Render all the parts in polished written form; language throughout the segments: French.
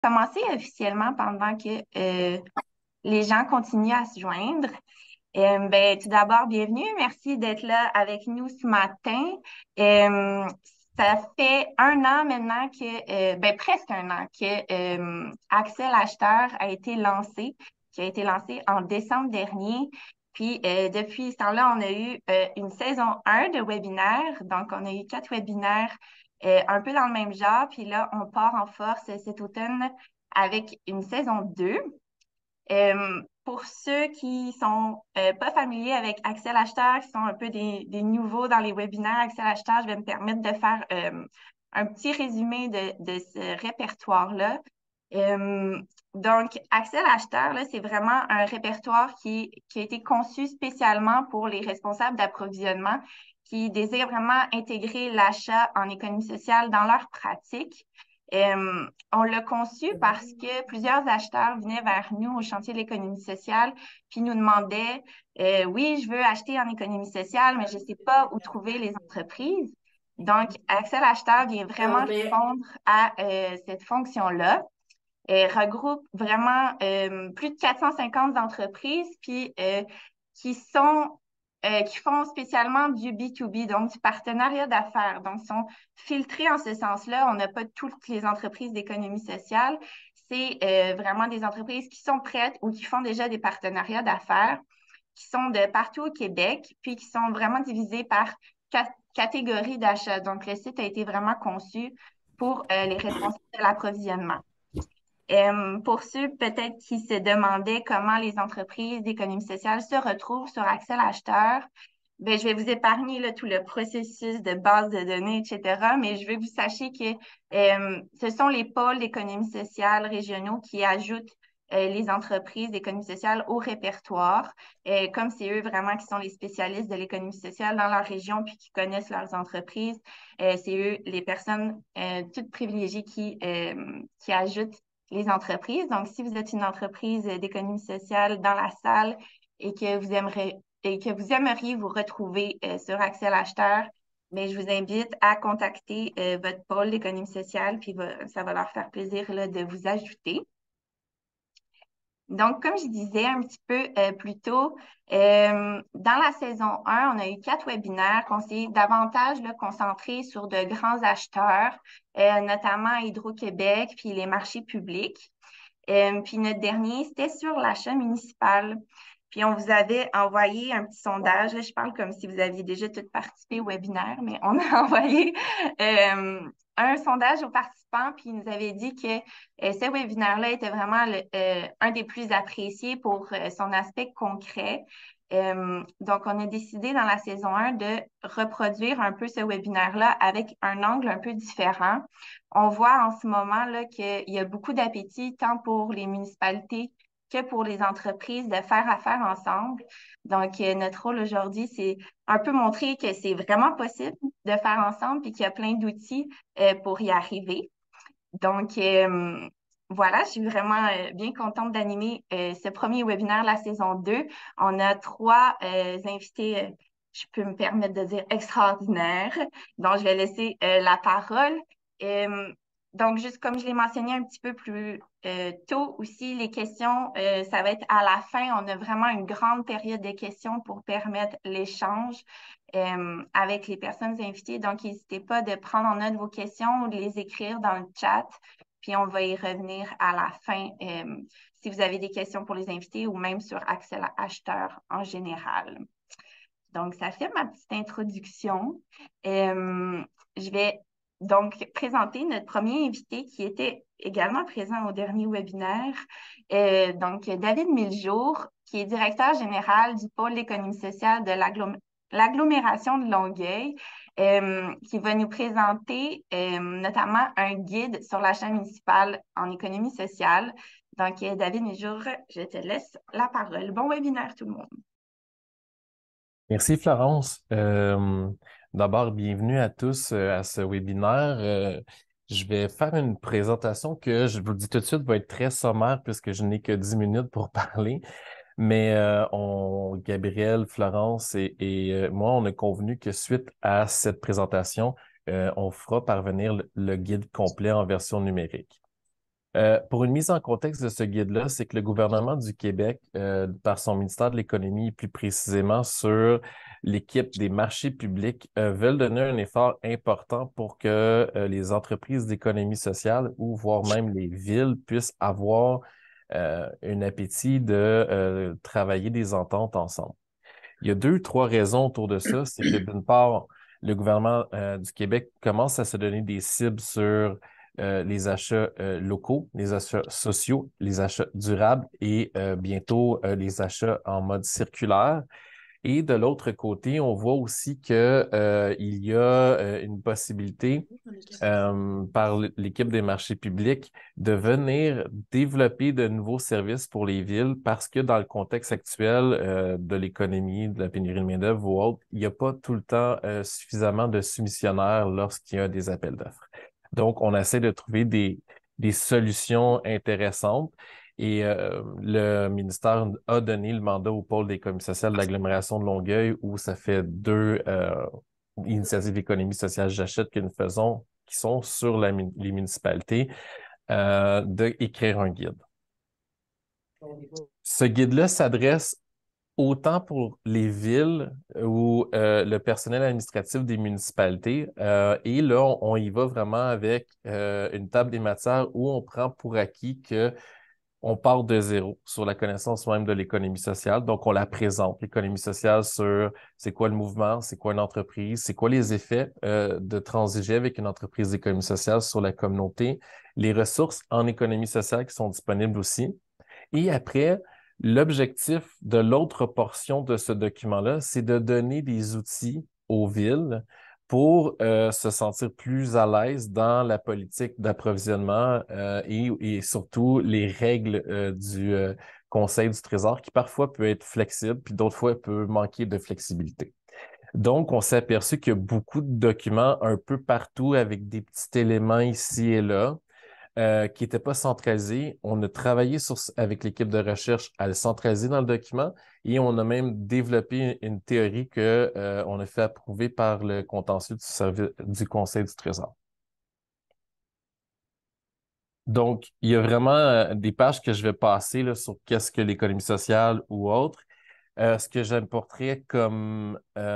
commencer officiellement pendant que les gens continuent à se joindre. Tout d'abord, bienvenue. Merci d'être là avec nous ce matin. Euh, Ça fait un an maintenant presque un an que Axel Acheteur a été lancé, qui a été lancé en décembre dernier. Puis, depuis ce temps-là, on a eu une saison 1 de webinaires. Donc, on a eu 4 webinaires un peu dans le même genre. Puis là, on part en force cet automne avec une saison 2. Pour ceux qui sont pas familiers avec Axel Acheteur, qui sont un peu des nouveaux dans les webinaires Axel Acheteur, je vais me permettre de faire un petit résumé de ce répertoire-là. Donc, Axel Acheteur, là, c'est vraiment un répertoire qui a été conçu spécialement pour les responsables d'approvisionnement qui désirent vraiment intégrer l'achat en économie sociale dans leur pratique. On l'a conçu parce que plusieurs acheteurs venaient vers nous au chantier de l'économie sociale, puis nous demandaient, oui, je veux acheter en économie sociale, mais je ne sais pas où trouver les entreprises. Donc, Axel Acheteur vient vraiment répondre à cette fonction-là. Regroupe vraiment plus de 450 entreprises, puis qui font spécialement du B2B, donc du partenariat d'affaires. Donc, ils sont filtrés en ce sens-là. On n'a pas toutes les entreprises d'économie sociale. C'est vraiment des entreprises qui sont prêtes ou qui font déjà des partenariats d'affaires, qui sont de partout au Québec, puis qui sont vraiment divisés par catégories d'achat. Donc, le site a été vraiment conçu pour les responsables de l'approvisionnement. Pour ceux peut-être qui se demandaient comment les entreprises d'économie sociale se retrouvent sur Axel Acheteur, je vais vous épargner là, tout le processus de base de données, etc. Mais je veux que vous sachiez que ce sont les pôles d'économie sociale régionaux qui ajoutent les entreprises d'économie sociale au répertoire, comme c'est eux vraiment qui sont les spécialistes de l'économie sociale dans leur région puis qui connaissent leurs entreprises. C'est eux les personnes toutes privilégiées qui ajoutent les entreprises. Donc, si vous êtes une entreprise d'économie sociale dans la salle et que vous aimeriez vous retrouver sur Axel Acheteur, mais je vous invite à contacter votre pôle d'économie sociale, puis ça va leur faire plaisir là, de vous ajouter. Donc, comme je disais un petit peu plus tôt, dans la saison 1, on a eu 4 webinaires qu'on s'est davantage là, concentrés sur de grands acheteurs, notamment Hydro-Québec, puis les marchés publics. Puis notre dernier, c'était sur l'achat municipal. Puis on vous avait envoyé un petit sondage. Là, je parle comme si vous aviez déjà tout participé au webinaire, mais on a envoyé un sondage aux participants, puis ils nous avaient dit que ce webinaire-là était vraiment un des plus appréciés pour son aspect concret. Donc, on a décidé dans la saison 1 de reproduire un peu ce webinaire-là avec un angle un peu différent. On voit en ce moment là, qu'il y a beaucoup d'appétit tant pour les municipalités que pour les entreprises de faire affaire ensemble. Donc, notre rôle aujourd'hui, c'est un peu montrer que c'est vraiment possible de faire ensemble et qu'il y a plein d'outils pour y arriver. Donc, voilà, je suis vraiment bien contente d'animer ce premier webinaire de la saison 2. On a 3 invités, je peux me permettre de dire extraordinaires, dont je vais laisser la parole. Euh, donc, juste comme je l'ai mentionné un petit peu plus tôt aussi, les questions, ça va être à la fin. On a vraiment une grande période de questions pour permettre l'échange avec les personnes invitées. Donc, n'hésitez pas de prendre en note vos questions ou de les écrire dans le chat. Puis, on va y revenir à la fin si vous avez des questions pour les invités ou même sur Axel Acheteur en général. Donc, ça fait ma petite introduction. Je vais donc présenter notre premier invité qui était également présent au dernier webinaire. Donc, David Miljour, qui est directeur général du pôle d'économie sociale de l'agglomération de Longueuil, qui va nous présenter notamment un guide sur l'achat municipal en économie sociale. Donc, David Miljour, je te laisse la parole. Bon webinaire tout le monde. Merci Florence. D'abord, bienvenue à tous à ce webinaire. Je vais faire une présentation que, je vous le dis tout de suite, va être très sommaire puisque je n'ai que 10 minutes pour parler. Mais Gabriel, Florence et moi, on a convenu que suite à cette présentation, on fera parvenir le guide complet en version numérique. Pour une mise en contexte de ce guide-là, c'est que le gouvernement du Québec, par son ministère de l'Économie, plus précisément sur l'équipe des marchés publics, veulent donner un effort important pour que les entreprises d'économie sociale ou voire même les villes puissent avoir un appétit de travailler des ententes ensemble. Il y a deux, trois raisons autour de ça. C'est que d'une part, le gouvernement du Québec commence à se donner des cibles sur les achats locaux, les achats sociaux, les achats durables et bientôt les achats en mode circulaire. Et de l'autre côté, on voit aussi que, il y a une possibilité par l'équipe des marchés publics de venir développer de nouveaux services pour les villes parce que dans le contexte actuel de l'économie, de la pénurie de main-d'œuvre ou autre, il n'y a pas tout le temps suffisamment de soumissionnaires lorsqu'il y a des appels d'offres. Donc, on essaie de trouver des solutions intéressantes. Et le ministère a donné le mandat au pôle d'économie sociale de l'agglomération de Longueuil où ça fait deux initiatives d'économie sociale j'achète que nous faisons qui sont sur les municipalités, d'écrire un guide. Ce guide-là s'adresse autant pour les villes ou le personnel administratif des municipalités. Et là, on y va vraiment avec une table des matières où on prend pour acquis que on part de zéro sur la connaissance même de l'économie sociale. Donc, on la présente, l'économie sociale, sur c'est quoi le mouvement, c'est quoi une entreprise, c'est quoi les effets de transiger avec une entreprise d'économie sociale sur la communauté, les ressources en économie sociale qui sont disponibles aussi. Et après, l'objectif de l'autre portion de ce document-là, c'est de donner des outils aux villes pour se sentir plus à l'aise dans la politique d'approvisionnement et surtout les règles du Conseil du Trésor qui parfois peut être flexible, puis d'autres fois peut manquer de flexibilité. Donc, on s'est aperçu qu'il y a beaucoup de documents un peu partout avec des petits éléments ici et là qui n'était pas centralisé. On a travaillé avec l'équipe de recherche à le centraliser dans le document et on a même développé une théorie que, on a fait approuver par le contentieux du Conseil du Trésor. Donc, il y a vraiment des pages que je vais passer là, sur qu'est-ce que l'économie sociale ou autre. Ce que j'apporterais comme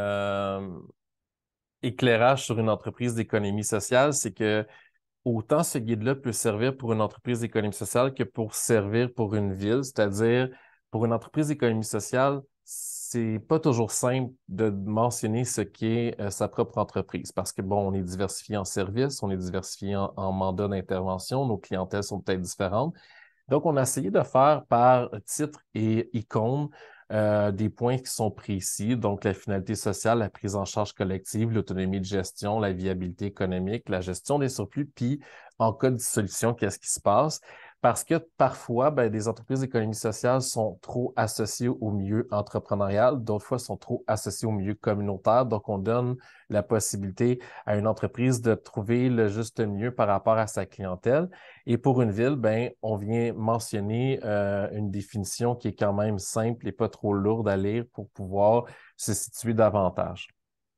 éclairage sur une entreprise d'économie sociale, c'est que autant ce guide-là peut servir pour une entreprise d'économie sociale que pour servir pour une ville, c'est-à-dire pour une entreprise d'économie sociale, c'est pas toujours simple de mentionner ce qu'est sa propre entreprise parce que, bon, on est diversifié en services, on est diversifié en mandats d'intervention, nos clientèles sont peut-être différentes. Donc, on a essayé de faire par titre et icône des points qui sont précis. Donc, la finalité sociale, la prise en charge collective, l'autonomie de gestion, la viabilité économique, la gestion des surplus, puis en cas de dissolution, qu'est-ce qui se passe? Parce que parfois, ben, des entreprises d'économie sociale sont trop associées au milieu entrepreneurial, d'autres fois sont trop associées au milieu communautaire. Donc, on donne la possibilité à une entreprise de trouver le juste milieu par rapport à sa clientèle. Et pour une ville, ben, on vient mentionner une définition qui est quand même simple et pas trop lourde à lire pour pouvoir se situer davantage.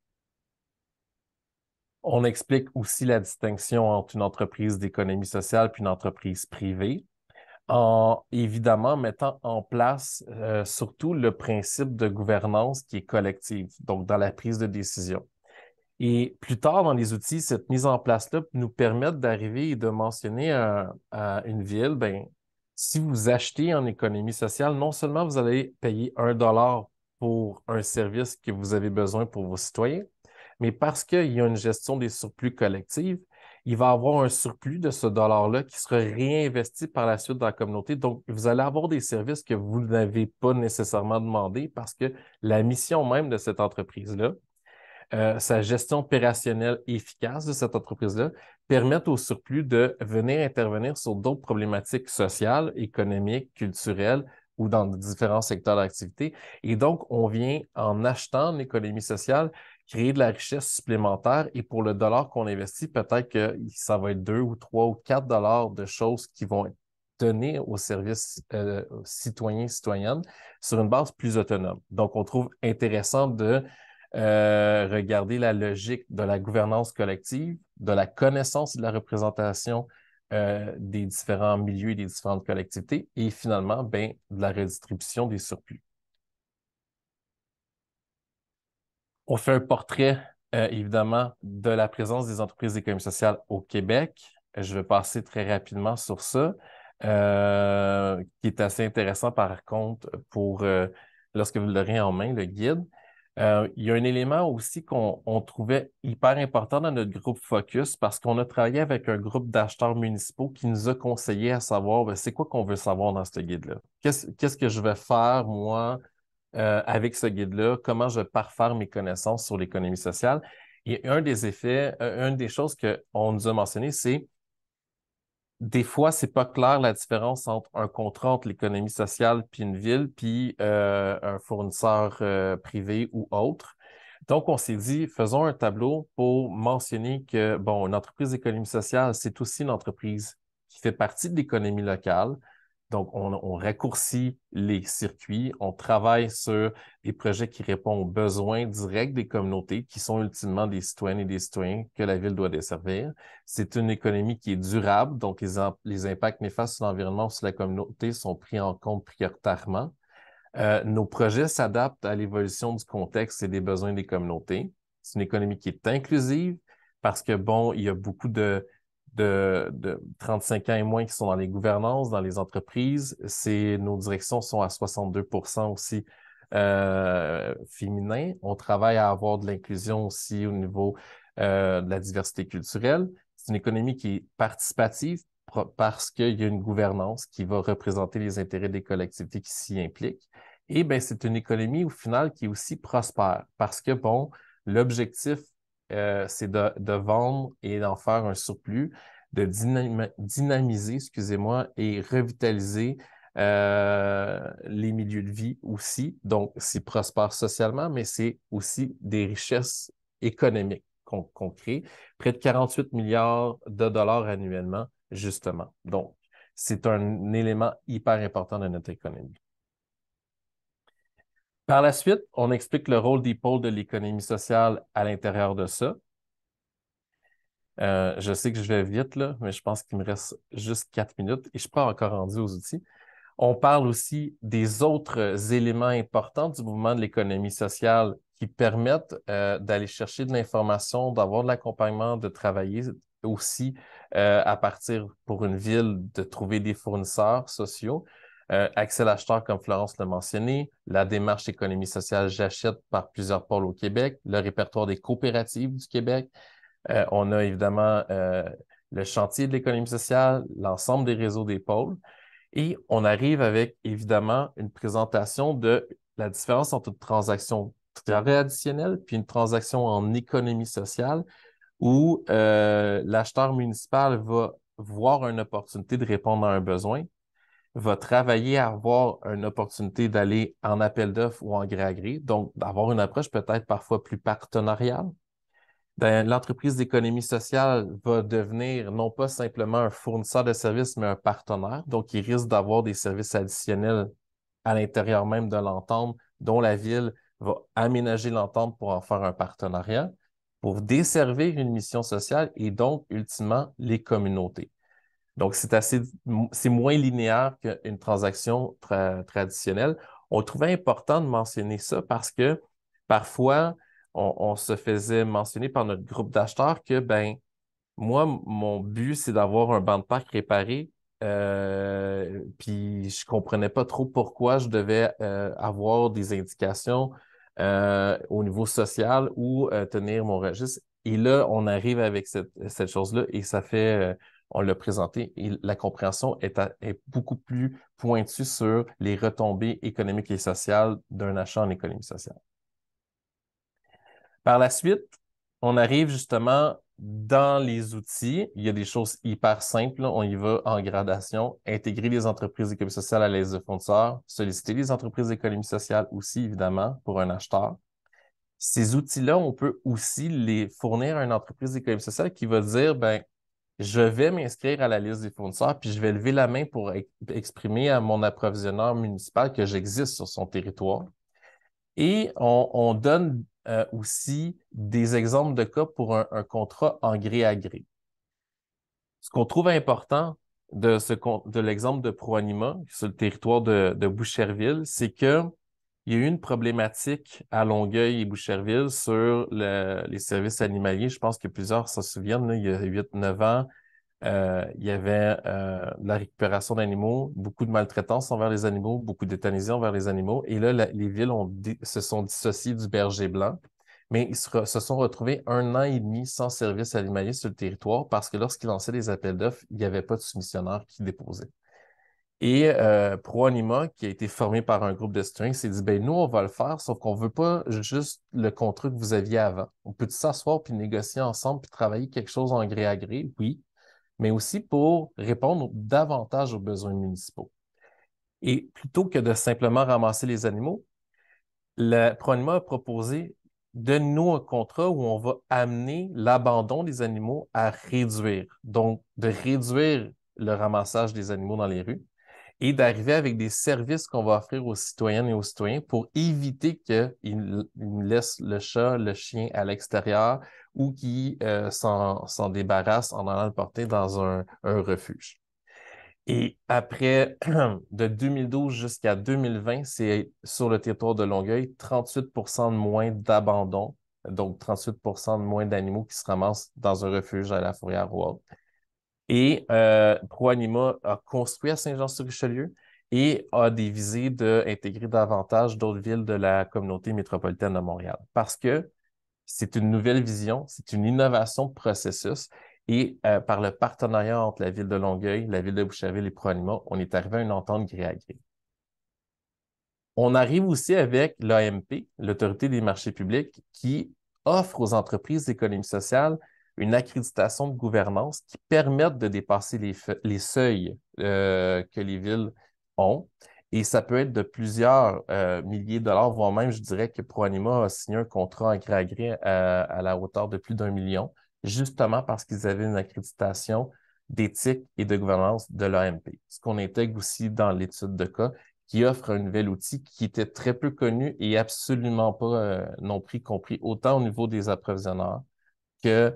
On explique aussi la distinction entre une entreprise d'économie sociale puis une entreprise privée, en évidemment mettant en place surtout le principe de gouvernance qui est collective, donc dans la prise de décision. Et plus tard dans les outils, cette mise en place-là peut nous permettre d'arriver et de mentionner à une ville, ben, si vous achetez en économie sociale, non seulement vous allez payer 1 dollar pour un service que vous avez besoin pour vos citoyens, mais parce qu'il y a une gestion des surplus collectifs, il va y avoir un surplus de ce dollar-là qui sera réinvesti par la suite dans la communauté. Donc, vous allez avoir des services que vous n'avez pas nécessairement demandé parce que la mission même de cette entreprise-là, sa gestion opérationnelle efficace de cette entreprise-là permettent au surplus de venir intervenir sur d'autres problématiques sociales, économiques, culturelles ou dans différents secteurs d'activité. Et donc, on vient, en achetant une économie sociale, créer de la richesse supplémentaire et pour le dollar qu'on investit, peut-être que ça va être 2 ou 3 ou 4 dollars de choses qui vont être données aux services citoyens, citoyennes sur une base plus autonome. Donc, on trouve intéressant de regarder la logique de la gouvernance collective, de la connaissance et de la représentation des différents milieux et des différentes collectivités et finalement, ben, de la redistribution des surplus. On fait un portrait, évidemment, de la présence des entreprises d'économie sociale au Québec. Je vais passer très rapidement sur ça, qui est assez intéressant par contre pour lorsque vous l'aurez en main, le guide. Il y a un élément aussi qu'on trouvait hyper important dans notre groupe Focus parce qu'on a travaillé avec un groupe d'acheteurs municipaux qui nous a conseillé à savoir ben, c'est quoi qu'on veut savoir dans ce guide-là. Qu'est-ce que je vais faire, moi, avec ce guide-là, comment je parfaire mes connaissances sur l'économie sociale. Et un des effets, une des choses qu'on nous a mentionné, c'est des fois, c'est pas clair la différence entre un contrat entre l'économie sociale puis une ville, puis un fournisseur privé ou autre. Donc, on s'est dit, faisons un tableau pour mentionner que, bon, une entreprise d'économie sociale, c'est aussi une entreprise qui fait partie de l'économie locale. Donc, on raccourcit les circuits, on travaille sur des projets qui répondent aux besoins directs des communautés, qui sont ultimement des citoyennes et des citoyens que la ville doit desservir. C'est une économie qui est durable, donc les impacts néfastes sur l'environnement ou sur la communauté sont pris en compte prioritairement. Nos projets s'adaptent à l'évolution du contexte et des besoins des communautés. C'est une économie qui est inclusive parce que, bon, il y a beaucoup de 35 ans et moins qui sont dans les gouvernances, dans les entreprises. Nos directions sont à 62% aussi féminins. On travaille à avoir de l'inclusion aussi au niveau de la diversité culturelle. C'est une économie qui est participative parce qu'il y a une gouvernance qui va représenter les intérêts des collectivités qui s'y impliquent. Et ben c'est une économie au final qui est aussi prospère parce que, bon, l'objectif, c'est de vendre et d'en faire un surplus, de dynamiser, excusez-moi, et revitaliser les milieux de vie aussi. Donc, c'est prospère socialement, mais c'est aussi des richesses économiques qu'on crée. Près de 48 milliards de dollars annuellement, justement. Donc, c'est un élément hyper important de notre économie. Par la suite, on explique le rôle des pôles de l'économie sociale à l'intérieur de ça. Je sais que je vais vite, là, mais je pense qu'il me reste juste 4 minutes et je ne suis pas encore rendu aux outils. On parle aussi des autres éléments importants du mouvement de l'économie sociale qui permettent d'aller chercher de l'information, d'avoir de l'accompagnement, de travailler aussi à partir pour une ville, de trouver des fournisseurs sociaux. Axel Acheteur, comme Florence l'a mentionné, la démarche économie sociale J'achète par plusieurs pôles au Québec, le répertoire des coopératives du Québec. On a évidemment le chantier de l'économie sociale, l'ensemble des réseaux des pôles. Et on arrive avec, évidemment, une présentation de la différence entre une transaction traditionnelle puis une transaction en économie sociale où l'acheteur municipal va voir une opportunité de répondre à un besoin, va travailler à avoir une opportunité d'aller en appel d'offres ou en gré à gré, donc d'avoir une approche peut-être parfois plus partenariale. Ben, l'entreprise d'économie sociale va devenir non pas simplement un fournisseur de services, mais un partenaire. Donc, il risque d'avoir des services additionnels à l'intérieur même de l'entente, dont la ville va aménager l'entente pour en faire un partenariat, pour desservir une mission sociale et donc, ultimement, les communautés. Donc, c'est moins linéaire qu'une transaction traditionnelle. On trouvait important de mentionner ça parce que parfois, on se faisait mentionner par notre groupe d'acheteurs que, ben, moi, mon but, c'est d'avoir un banc de parc réparé. Puis je comprenais pas trop pourquoi je devais avoir des indications au niveau social ou tenir mon registre. Et là, on arrive avec cette chose-là et ça fait, on l'a présenté et la compréhension est beaucoup plus pointue sur les retombées économiques et sociales d'un achat en économie sociale. Par la suite, on arrive justement dans les outils. Il y a des choses hyper simples. On y va en gradation. Intégrer les entreprises d'économie sociale à l'aise de fournisseurs. Solliciter les entreprises d'économie sociale aussi, évidemment, pour un acheteur. Ces outils-là, on peut aussi les fournir à une entreprise d'économie sociale qui va dire, ben, je vais m'inscrire à la liste des fournisseurs, puis je vais lever la main pour exprimer à mon approvisionneur municipal que j'existe sur son territoire. Et on donne aussi des exemples de cas pour un contrat en gré à gré. Ce qu'on trouve important de l'exemple de ProAnima sur le territoire de Boucherville, c'est que il y a eu une problématique à Longueuil et Boucherville sur les services animaliers. Je pense que plusieurs s'en souviennent, là, il y a 8, 9 ans, il y avait de la récupération d'animaux, beaucoup de maltraitance envers les animaux, beaucoup d'euthanasie envers les animaux. Et là, les villes se sont dissociées du berger blanc, mais ils se sont retrouvés 1 an et demi sans service animalier sur le territoire parce que lorsqu'ils lançaient des appels d'offres, il n'y avait pas de soumissionnaire qui déposait. Et ProAnima, qui a été formé par un groupe de citoyens, s'est dit, ben nous, on va le faire, sauf qu'on veut pas juste le contrat que vous aviez avant. On peut s'asseoir puis négocier ensemble puis travailler quelque chose en gré à gré, oui, mais aussi pour répondre davantage aux besoins municipaux. Et plutôt que de simplement ramasser les animaux, le ProAnima a proposé donne-nous un contrat où on va amener l'abandon des animaux à réduire. Donc, de réduire le ramassage des animaux dans les rues et d'arriver avec des services qu'on va offrir aux citoyennes et aux citoyens pour éviter qu'ils laissent le chat, le chien à l'extérieur ou qu'ils s'en débarrassent en allant le porter dans un refuge. Et après, de 2012 jusqu'à 2020, c'est sur le territoire de Longueuil, 38% de moins d'abandon, donc 38% de moins d'animaux qui se ramassent dans un refuge à la Fourrière-Rouault. Et ProAnima a construit à Saint-Jean-sur-Richelieu et a des visées d'intégrer davantage d'autres villes de la communauté métropolitaine de Montréal. Parce que c'est une nouvelle vision, c'est une innovation de processus. Et par le partenariat entre la ville de Longueuil, la ville de Boucherville et ProAnima, on est arrivé à une entente gré à gré. On arrive aussi avec l'AMP, l'Autorité des marchés publics, qui offre aux entreprises d'économie sociale une accréditation de gouvernance qui permette de dépasser les seuils que les villes ont. Et ça peut être de plusieurs milliers de dollars, voire même, je dirais que ProAnima a signé un contrat en gré à gré à la hauteur de plus d'1 million, justement parce qu'ils avaient une accréditation d'éthique et de gouvernance de l'AMP. Ce qu'on intègre aussi dans l'étude de cas, qui offre un nouvel outil qui était très peu connu et absolument pas non plus compris, autant au niveau des approvisionneurs que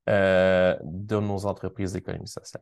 de nos entreprises d'économie sociale.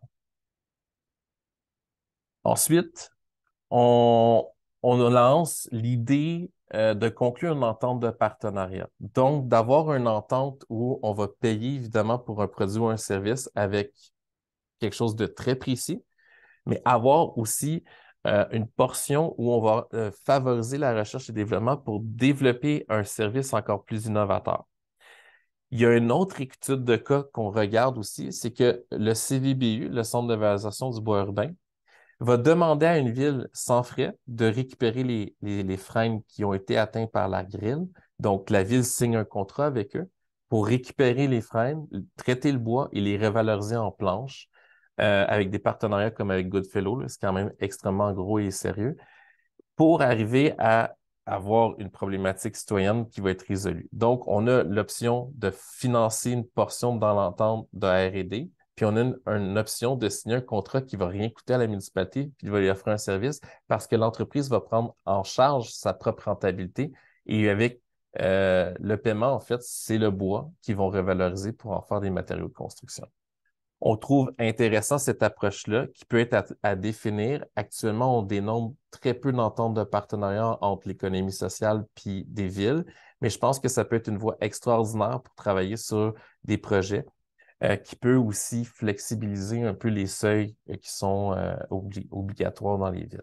Ensuite, on, on lance l'idée de conclure une entente de partenariat. Donc, d'avoir une entente où on va payer évidemment pour un produit ou un service avec quelque chose de très précis, mais avoir aussi une portion où on va favoriser la recherche et développement pour développer un service encore plus innovateur. Il y a une autre étude de cas qu'on regarde aussi, c'est que le CVBU, le Centre de valorisation du bois urbain, va demander à une ville sans frais de récupérer les freins qui ont été atteints par la grille. Donc, la ville signe un contrat avec eux pour récupérer les freins, traiter le bois et les revaloriser en planches avec des partenariats comme avec Goodfellow, c'est quand même extrêmement gros et sérieux, pour arriver à avoir une problématique citoyenne qui va être résolue. Donc, on a l'option de financer une portion dans l'entente de R&D, puis on a une option de signer un contrat qui va rien coûter à la municipalité, puis il va lui offrir un service parce que l'entreprise va prendre en charge sa propre rentabilité et avec le paiement, en fait, c'est le bois qu'ils vont revaloriser pour en faire des matériaux de construction. On trouve intéressant cette approche-là qui peut être à définir. Actuellement, on dénombre très peu d'ententes de partenariat entre l'économie sociale puis des villes, mais je pense que ça peut être une voie extraordinaire pour travailler sur des projets qui peut aussi flexibiliser un peu les seuils qui sont obligatoires dans les villes.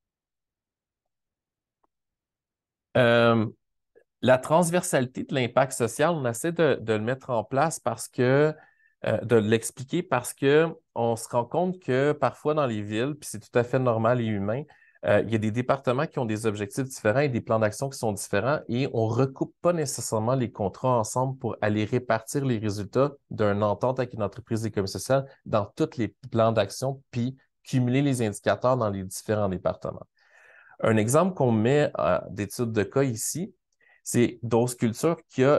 Euh, La transversalité de l'impact social, on essaie de le mettre en place de l'expliquer parce que on se rend compte que parfois dans les villes, puis c'est tout à fait normal et humain, il y a des départements qui ont des objectifs différents et des plans d'action qui sont différents et on ne recoupe pas nécessairement les contrats ensemble pour aller répartir les résultats d'une entente avec une entreprise d'économie sociale dans tous les plans d'action puis cumuler les indicateurs dans les différents départements. Un exemple qu'on met d'études de cas ici, c'est Dose Culture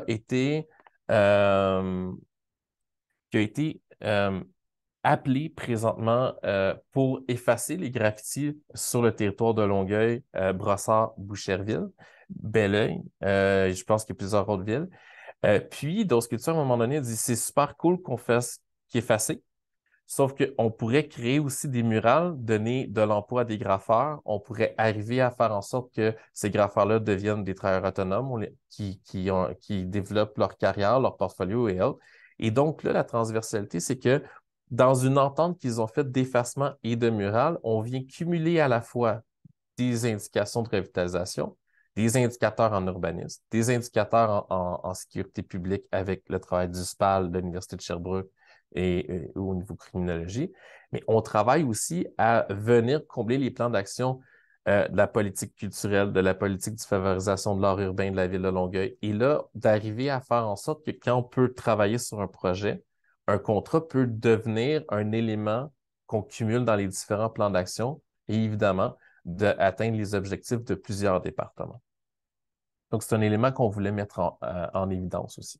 euh, qui a été appelé présentement pour effacer les graffitis sur le territoire de Longueuil, Brossard, Boucherville, Belleuil, je pense qu'il y a plusieurs autres villes. Puis Dose Culture, à un moment donné, a dit c'est super cool qu'on fasse qu'il efface, Sauf qu'on pourrait créer aussi des murales, donner de l'emploi à des graffeurs. On pourrait arriver à faire en sorte que ces graffeurs-là deviennent des travailleurs autonomes qui développent leur carrière, leur portfolio et autres. Et donc, là, la transversalité, c'est que dans une entente qu'ils ont faite d'effacement et de mural, on vient cumuler à la fois des indications de revitalisation, des indicateurs en urbanisme, des indicateurs en sécurité publique avec le travail du SPAL de l'Université de Sherbrooke et au niveau criminologie. Mais on travaille aussi à venir combler les plans d'action de la politique culturelle, de la politique de favorisation de l'art urbain de la ville de Longueuil. Et là, d'arriver à faire en sorte que quand on peut travailler sur un projet, un contrat peut devenir un élément qu'on cumule dans les différents plans d'action et évidemment d'atteindre les objectifs de plusieurs départements. Donc, c'est un élément qu'on voulait mettre en évidence aussi.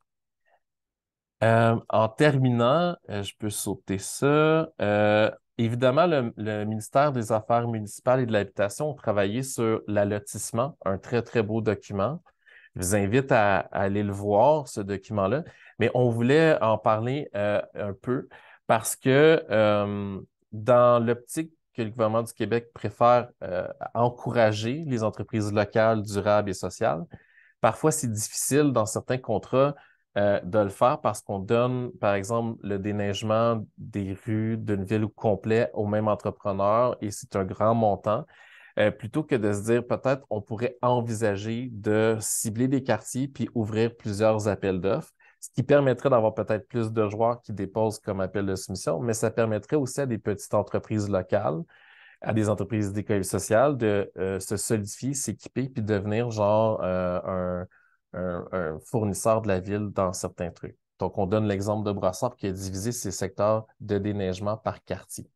En terminant, je peux sauter ça. Évidemment, le ministère des Affaires municipales et de l'Habitation a travaillé sur l'allotissement, un très, très beau document. Je vous invite à aller le voir, ce document-là. Mais on voulait en parler un peu parce que dans l'optique que le gouvernement du Québec préfère encourager les entreprises locales, durables et sociales, parfois c'est difficile dans certains contrats de le faire parce qu'on donne, par exemple, le déneigement des rues d'une ville au complet au même entrepreneur et c'est un grand montant. Plutôt que de se dire peut-être on pourrait envisager de cibler des quartiers puis ouvrir plusieurs appels d'offres, ce qui permettrait d'avoir peut-être plus de joueurs qui déposent comme appel de soumission, mais ça permettrait aussi à des petites entreprises locales, à des entreprises d'économie sociale de se solidifier, s'équiper puis devenir genre un fournisseur de la ville dans certains trucs. Donc, on donne l'exemple de Brossard qui a divisé ses secteurs de déneigement par quartier.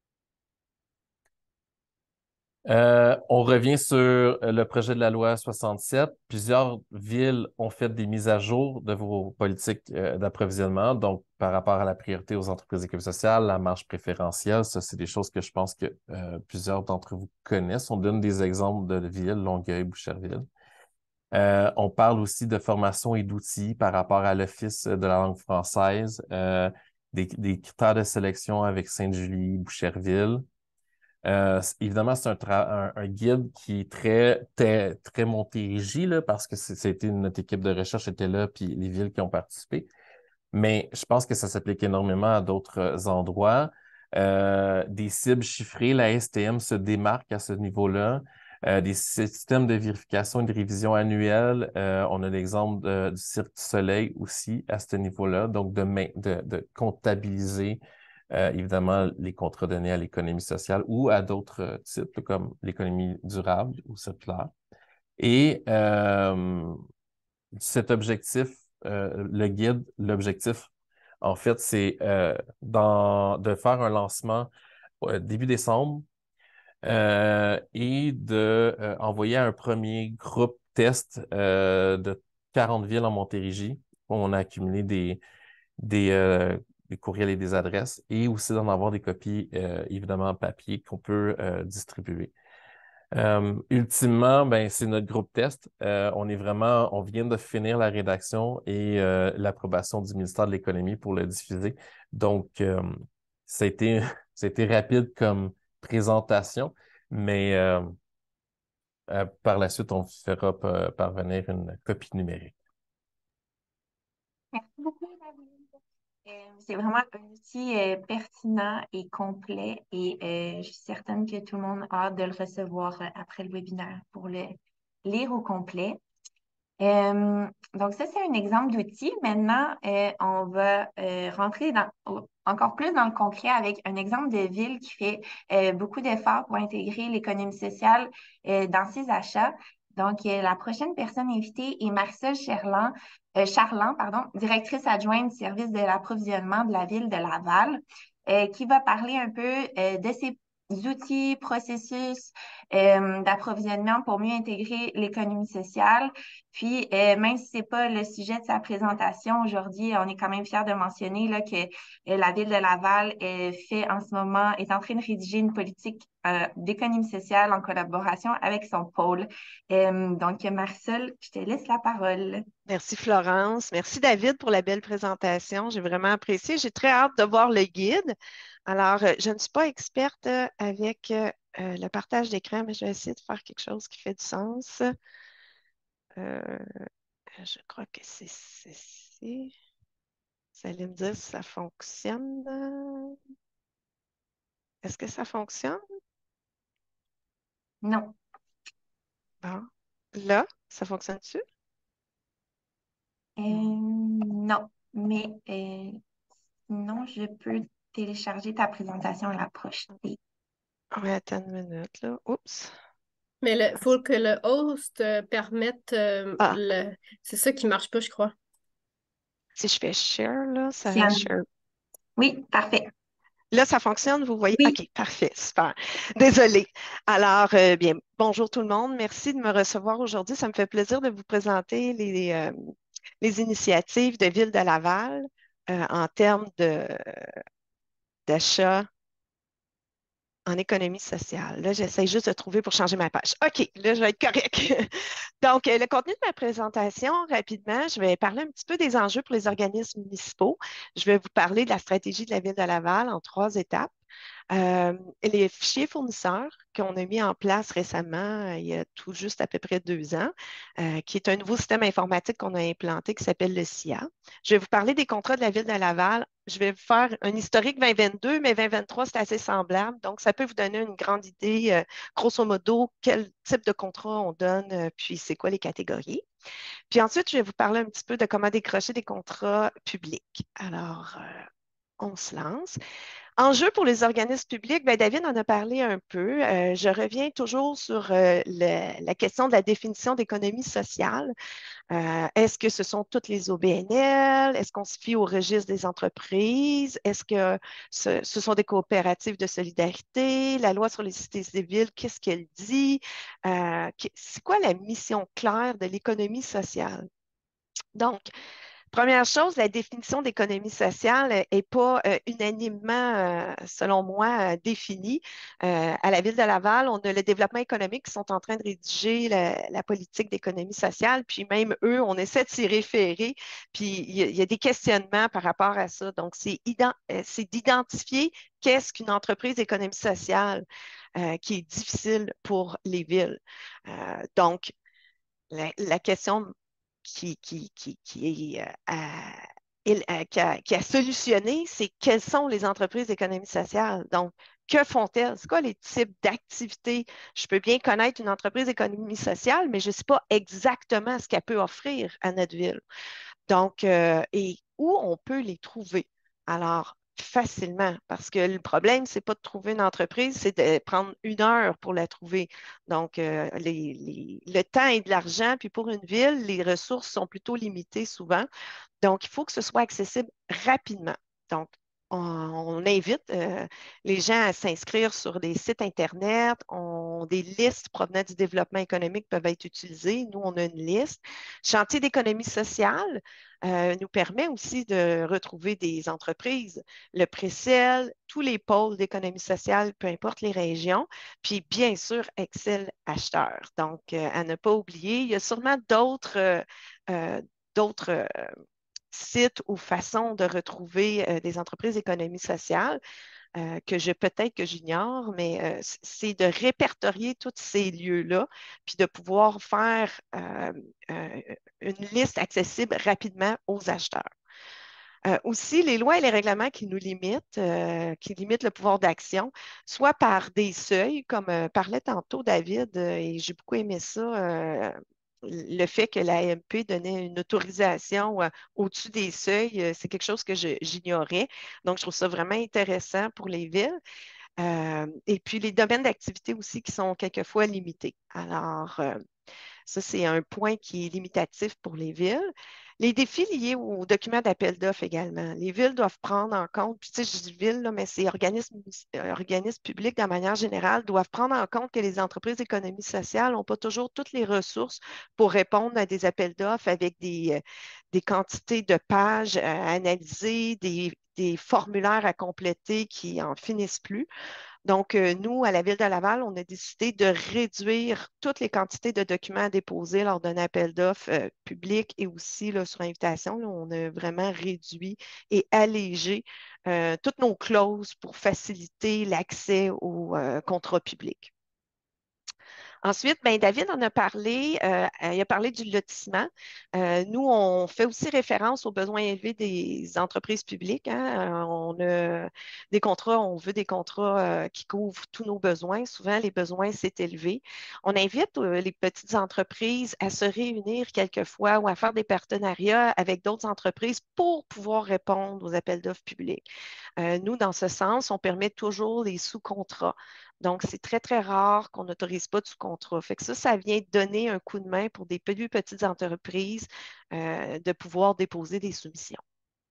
On revient sur le projet de la loi 67. Plusieurs villes ont fait des mises à jour de vos politiques d'approvisionnement, donc par rapport à la priorité aux entreprises d'économie sociale, la marge préférentielle, ça, c'est des choses que je pense que plusieurs d'entre vous connaissent. On donne des exemples de villes, Longueuil, Boucherville. On parle aussi de formation et d'outils par rapport à l'Office de la langue française, des critères de sélection avec Sainte-Julie, Boucherville. Évidemment, c'est un guide qui est très Montérégie, là, parce que c'était notre équipe de recherche était là, puis les villes qui ont participé. Mais je pense que ça s'applique énormément à d'autres endroits. Des cibles chiffrées, la STM se démarque à ce niveau-là. Des systèmes de vérification et de révision annuelle. On a l'exemple du Cirque du Soleil aussi à ce niveau-là, donc de comptabiliser évidemment les contrats donnés à l'économie sociale ou à d'autres types comme l'économie durable ou circulaire. Et cet objectif, le guide, l'objectif, en fait, c'est de faire un lancement début décembre et de envoyer un premier groupe test de 40 villes en Montérégie. On a accumulé des, euh, des courriels et des adresses et aussi d'en avoir des copies, évidemment, en papier qu'on peut distribuer. Ultimement, ben, c'est notre groupe test. On vient de finir la rédaction et l'approbation du ministère de l'Économie pour le diffuser. Donc, ça a été, ça a été rapide comme présentation, mais par la suite, on fera parvenir une copie numérique. Merci beaucoup, David. C'est vraiment un outil pertinent et complet et je suis certaine que tout le monde a hâte de le recevoir après le webinaire pour le lire au complet. Donc ça, c'est un exemple d'outil. Maintenant, on va rentrer encore plus dans le concret avec un exemple de ville qui fait beaucoup d'efforts pour intégrer l'économie sociale dans ses achats. Donc, la prochaine personne invitée est Marcel Charland, pardon, directrice adjointe du service de l'approvisionnement de la ville de Laval, qui va parler un peu de ses outils, processus d'approvisionnement pour mieux intégrer l'économie sociale. Puis, même si c'est pas le sujet de sa présentation aujourd'hui, on est quand même fiers de mentionner là, que la ville de Laval est en train de rédiger une politique d'économie sociale en collaboration avec son pôle. Donc, Marcel, je te laisse la parole. Merci Florence. Merci David pour la belle présentation. J'ai vraiment apprécié. J'ai très hâte de voir le guide. Alors, je ne suis pas experte avec le partage d'écran, mais je vais essayer de faire quelque chose qui fait du sens. Euh, je crois que c'est ceci. Vous allez me dire si ça fonctionne. Est-ce que ça fonctionne? Non. Bon. Là, ça fonctionne-tu? Non, mais sinon, je peux télécharger ta présentation et la projeter. Oui, attends une minute, là. Oups. Mais il faut que le host permette Ah, le. C'est ça qui marche pas, je crois. si je fais share, là, ça Sienne. share. Oui, parfait. Là, ça fonctionne, vous voyez? Oui. OK, parfait, super. Désolée. Alors, bien, bonjour tout le monde. Merci de me recevoir aujourd'hui. Ça me fait plaisir de vous présenter les initiatives de Ville de Laval en termes d'achat en économie sociale. Là, j'essaie juste de trouver pour changer ma page. OK, là, je vais être correct. Donc, le contenu de ma présentation, rapidement, je vais parler un petit peu des enjeux pour les organismes municipaux. Je vais vous parler de la stratégie de la Ville de Laval en 3 étapes. Les fichiers fournisseurs qu'on a mis en place récemment, il y a tout juste à peu près 2 ans, qui est un nouveau système informatique qu'on a implanté qui s'appelle le SIA. Je vais vous parler des contrats de la Ville de Laval. Je vais vous faire un historique 2022, mais 2023, c'est assez semblable. Donc, ça peut vous donner une grande idée, grosso modo, quel type de contrat on donne, puis c'est quoi les catégories. Puis ensuite, je vais vous parler un petit peu de comment décrocher des contrats publics. Alors, on se lance. Enjeu pour les organismes publics, ben David en a parlé un peu. Je reviens toujours sur la question de la définition d'économie sociale. Est-ce que ce sont toutes les OBNL? Est-ce qu'on se fie au registre des entreprises? Est-ce que ce sont des coopératives de solidarité? La loi sur les cités civiles, qu'est-ce qu'elle dit? C'est quoi la mission claire de l'économie sociale? Donc, première chose, la définition d'économie sociale n'est pas unanimement, selon moi, définie. À la Ville de Laval, on a le développement économique qui sont en train de rédiger la politique d'économie sociale, puis même eux, on essaie de s'y référer, puis il y a des questionnements par rapport à ça. Donc, c'est d'identifier qu'est-ce qu'une entreprise d'économie sociale qui est difficile pour les villes. Donc, la question qui est qui a solutionné, c'est quelles sont les entreprises d'économie sociale. Donc, que font-elles? C'est quoi les types d'activités? Je peux bien connaître une entreprise d'économie sociale, mais je ne sais pas exactement ce qu'elle peut offrir à notre ville. Donc, et où on peut les trouver? Alors, facilement, parce que le problème, c'est pas de trouver une entreprise, c'est de prendre 1 heure pour la trouver. Donc, le temps et de l'argent, puis pour une ville, les ressources sont plutôt limitées souvent. Donc, il faut que ce soit accessible rapidement. Donc, on invite les gens à s'inscrire sur des sites Internet. Des listes provenant du développement économique peuvent être utilisées. Nous, on a une liste. Chantier d'économie sociale nous permet aussi de retrouver des entreprises, le Précel, tous les pôles d'économie sociale, peu importe les régions, puis bien sûr, Excel acheteur. Donc, à ne pas oublier, il y a sûrement d'autres sites ou façons de retrouver des entreprises d'économie sociale peut-être que j'ignore, mais c'est de répertorier tous ces lieux-là, puis de pouvoir faire euh, une liste accessible rapidement aux acheteurs. Aussi, les lois et les règlements qui limitent le pouvoir d'action, soit par des seuils, comme parlait tantôt David, et j'ai beaucoup aimé ça, le fait que la l'AMP donnait une autorisation au-dessus des seuils, c'est quelque chose que j'ignorais. Donc, je trouve ça vraiment intéressant pour les villes. Et puis, les domaines d'activité aussi qui sont quelquefois limités. Alors, ça, c'est un point qui est limitatif pour les villes. Les défis liés aux documents d'appel d'offres également. Les villes doivent prendre en compte, puis tu sais, je dis villes, là, mais c'est organismes publics de manière générale, doivent prendre en compte que les entreprises d'économie sociale n'ont pas toujours toutes les ressources pour répondre à des appels d'offres avec des quantités de pages à analyser, des formulaires à compléter qui n'en finissent plus. Donc, nous, à la Ville de Laval, on a décidé de réduire toutes les quantités de documents à déposer lors d'un appel d'offres public et aussi là, sur invitation. Là, on a vraiment réduit et allégé toutes nos clauses pour faciliter l'accès aux contrats publics. Ensuite, ben, David en a parlé, il a parlé du lotissement. Nous, on fait aussi référence aux besoins élevés des entreprises publiques, hein. On a des contrats, on veut des contrats qui couvrent tous nos besoins. Souvent, les besoins, c'est élevé. On invite les petites entreprises à se réunir quelquefois ou à faire des partenariats avec d'autres entreprises pour pouvoir répondre aux appels d'offres publics. Nous, dans ce sens, on permet toujours les sous-contrats. Donc, c'est très, très rare qu'on n'autorise pas de sous-contrat. Fait que ça vient donner un coup de main pour des plus petites entreprises de pouvoir déposer des soumissions.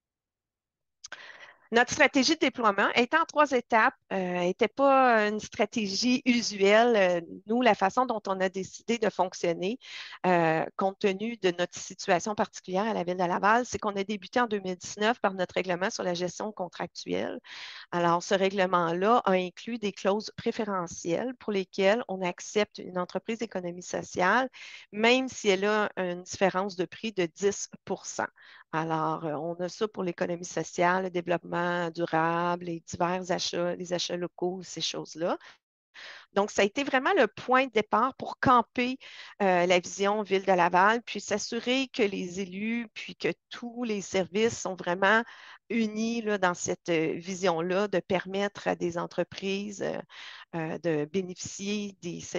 Notre stratégie de déploiement était en 3 étapes, n'était pas une stratégie usuelle. Nous, la façon dont on a décidé de fonctionner, compte tenu de notre situation particulière à la Ville de Laval, c'est qu'on a débuté en 2019 par notre règlement sur la gestion contractuelle. Alors, ce règlement-là a inclus des clauses préférentielles pour lesquelles on accepte une entreprise d'économie sociale, même si elle a une différence de prix de 10. Alors, on a ça pour l'économie sociale, le développement durable, les divers achats, les achats locaux, ces choses-là. Donc, ça a été vraiment le point de départ pour camper la vision Ville de Laval, puis s'assurer que les élus, puis que tous les services sont vraiment unis là, dans cette vision-là de permettre à des entreprises de bénéficier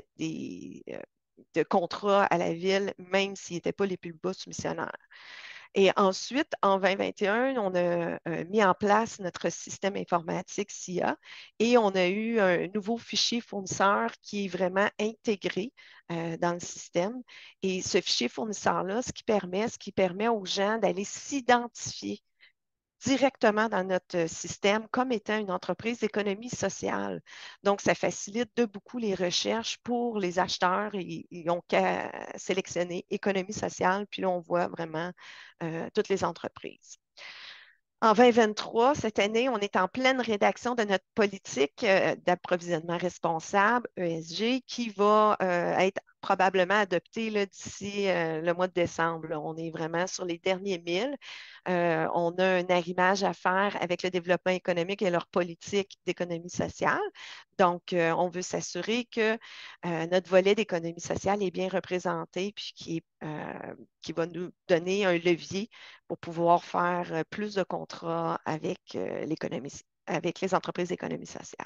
de contrats à la Ville, même s'ils n'étaient pas les plus bas soumissionnaires. Et ensuite, en 2021, on a mis en place notre système informatique SIA et on a eu un nouveau fichier fournisseur qui est vraiment intégré dans le système. Et ce fichier fournisseur-là, ce qui permet aux gens d'aller s'identifier directement dans notre système comme étant une entreprise d'économie sociale. Donc, ça facilite de beaucoup les recherches pour les acheteurs. Ils n'ont qu'à sélectionner économie sociale, puis là, on voit vraiment toutes les entreprises. En 2023, cette année, on est en pleine rédaction de notre politique d'approvisionnement responsable, ESG, qui va être probablement adoptée d'ici le mois de décembre. Là. On est vraiment sur les derniers milles. On a un arrimage à faire avec le développement économique et leur politique d'économie sociale. Donc, on veut s'assurer que notre volet d'économie sociale est bien représenté puis qui va nous donner un levier pour pouvoir faire plus de contrats avec avec les entreprises d'économie sociale.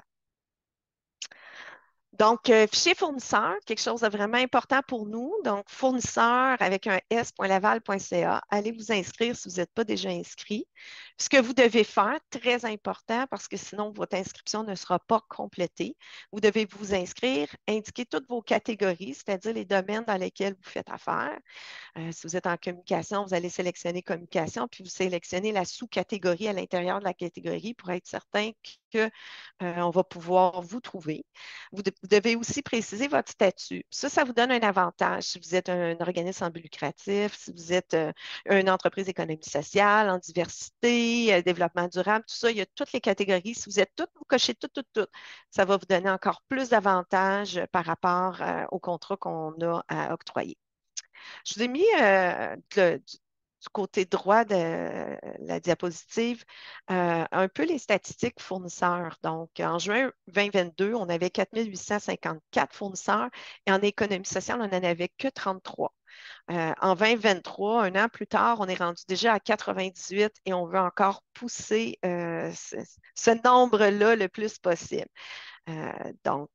Donc, fichier fournisseur, quelque chose de vraiment important pour nous. Donc, fournisseur avec un s.laval.ca. Allez vous inscrire si vous n'êtes pas déjà inscrit. Ce que vous devez faire, très important, parce que sinon, votre inscription ne sera pas complétée. Vous devez vous inscrire, indiquer toutes vos catégories, c'est-à-dire les domaines dans lesquels vous faites affaire. Si vous êtes en communication, vous allez sélectionner communication, puis vous sélectionnez la sous-catégorie à l'intérieur de la catégorie pour être certain qu'on va pouvoir vous trouver. Vous devez aussi préciser votre statut. Ça vous donne un avantage. Si vous êtes un organisme sans but lucratif, si vous êtes une entreprise d'économie sociale, en diversité, développement durable, tout ça, il y a toutes les catégories. Si vous êtes toutes, vous cochez toutes, ça va vous donner encore plus d'avantages par rapport au contrat qu'on a à octroyer. Je vous ai mis du côté droit de la diapositive un peu les statistiques fournisseurs. Donc, en juin 2022, on avait 4 854 fournisseurs et en économie sociale, on n'en avait que 33. En 2023, un an plus tard, on est rendu déjà à 98 et on veut encore pousser ce nombre-là le plus possible. Donc,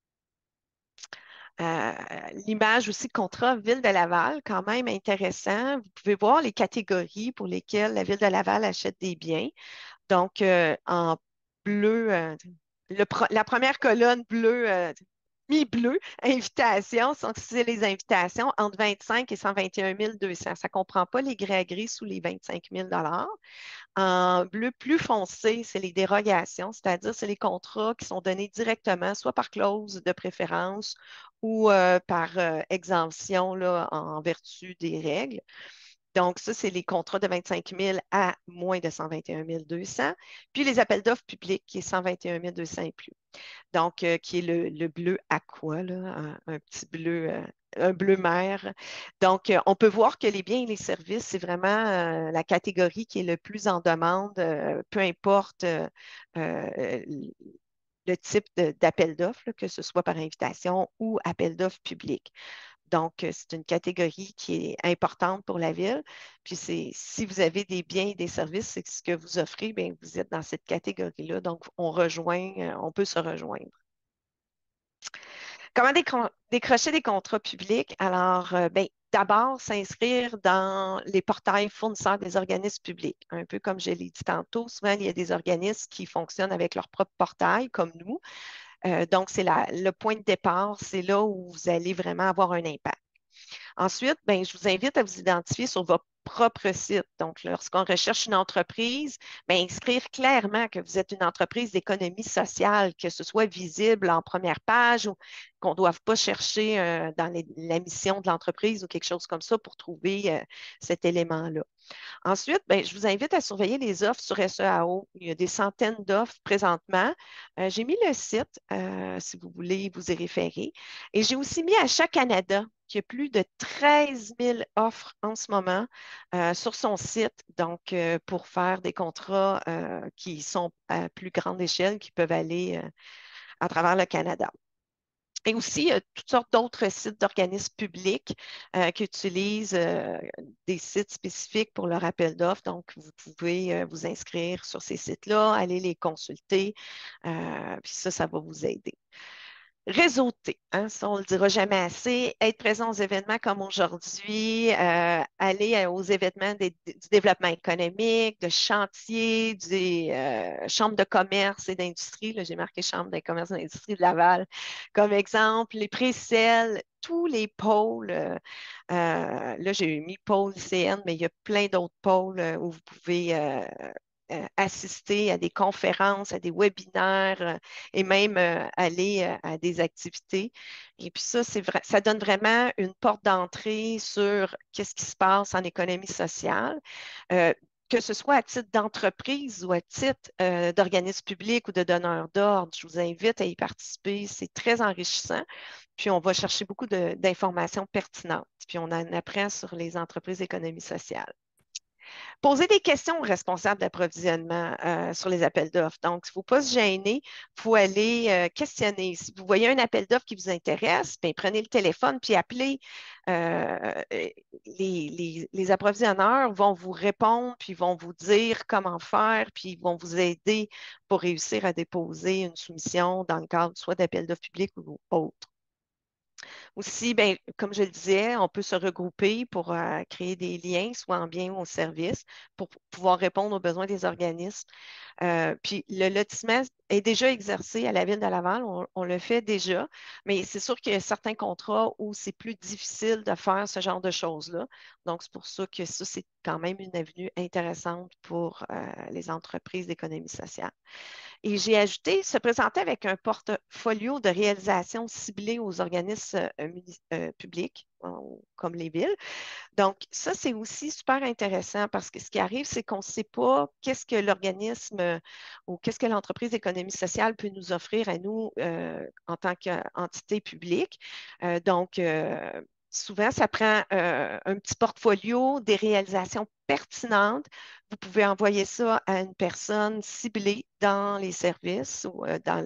l'image aussi contrat Ville de Laval, quand même intéressant. Vous pouvez voir les catégories pour lesquelles la Ville de Laval achète des biens. Donc, en bleu, la première colonne bleue, mi-bleu, invitation, c'est les invitations entre 25 et 121 200. Ça ne comprend pas les grès à gris sous les 25 000 en bleu plus foncé, c'est les dérogations, c'est-à-dire c'est les contrats qui sont donnés directement, soit par clause de préférence ou par exemption là, en vertu des règles. Donc, ça, c'est les contrats de 25 000 à moins de 121 200. Puis les appels d'offres publics qui est 121 200 et plus. Donc, qui est le bleu aqua, là, un petit bleu, un bleu mer. Donc, on peut voir que les biens et les services, c'est vraiment la catégorie qui est le plus en demande, peu importe euh, le type d'appel d'offres, là, que ce soit par invitation ou appel d'offres public. Donc, c'est une catégorie qui est importante pour la ville. Puis, si vous avez des biens et des services, c'est ce que vous offrez, bien, vous êtes dans cette catégorie-là. Donc, on peut se rejoindre. Comment décrocher des contrats publics? Alors, ben, d'abord, s'inscrire dans les portails fournisseurs des organismes publics. Un peu comme je l'ai dit tantôt, souvent, il y a des organismes qui fonctionnent avec leur propre portail, comme nous. Donc, c'est le point de départ, c'est là où vous allez vraiment avoir un impact. Ensuite, ben, je vous invite à vous identifier sur votre propre site. Donc, lorsqu'on recherche une entreprise, ben, inscrire clairement que vous êtes une entreprise d'économie sociale, que ce soit visible en première page ou qu'on ne doive pas chercher dans la mission de l'entreprise ou quelque chose comme ça pour trouver cet élément-là. Ensuite, ben, je vous invite à surveiller les offres sur SEAO. Il y a des centaines d'offres présentement. J'ai mis le site, si vous voulez vous y référer. Et j'ai aussi mis Achat Canada, qui a plus de 13 000 offres en ce moment sur son site, donc pour faire des contrats qui sont à plus grande échelle, qui peuvent aller à travers le Canada. Et aussi, toutes sortes d'autres sites d'organismes publics qui utilisent des sites spécifiques pour leur appel d'offres. Donc, vous pouvez vous inscrire sur ces sites-là, aller les consulter, puis ça va vous aider. Réseauter, hein, ça on ne le dira jamais assez, être présent aux événements comme aujourd'hui, aller aux événements du développement économique, de chantier, des chambres de commerce et d'industrie. Là, j'ai marqué Chambre de commerce et d'industrie de Laval comme exemple, les pré-sels, tous les pôles. Là, j'ai mis pôle ICN, mais il y a plein d'autres pôles où vous pouvez assister à des conférences, à des webinaires et même aller à des activités. Et puis ça, ça donne vraiment une porte d'entrée sur qu'est-ce qui se passe en économie sociale. Que ce soit à titre d'entreprise ou à titre d'organisme public ou de donneur d'ordre, je vous invite à y participer. C'est très enrichissant. Puis on va chercher beaucoup d'informations pertinentes. Puis on en apprend sur les entreprises d'économie sociale. Poser des questions aux responsables d'approvisionnement sur les appels d'offres. Donc, il ne faut pas se gêner, il faut aller questionner. Si vous voyez un appel d'offres qui vous intéresse, bien, prenez le téléphone puis appelez. Les approvisionneurs vont vous répondre, puis vont vous dire comment faire, puis ils vont vous aider pour réussir à déposer une soumission dans le cadre soit d'appels d'offres publics ou autre. Aussi, ben, comme je le disais, on peut se regrouper pour créer des liens, soit en bien ou en service, pour pouvoir répondre aux besoins des organismes. Puis le lotissement est déjà exercé à la Ville de Laval, on le fait déjà, mais c'est sûr qu'il y a certains contrats où c'est plus difficile de faire ce genre de choses-là. Donc, c'est pour ça que ça, c'est quand même une avenue intéressante pour les entreprises d'économie sociale. Et j'ai ajouté se présenter avec un portfolio de réalisation ciblé aux organismes publics, comme les villes. Donc, ça, c'est aussi super intéressant parce que ce qui arrive, c'est qu'on ne sait pas qu'est-ce que l'organisme ou qu'est-ce que l'entreprise d'économie sociale peut nous offrir à nous en tant qu'entité publique. Donc, souvent, ça prend un petit portfolio, des réalisations pertinentes. Vous pouvez envoyer ça à une personne ciblée dans les services ou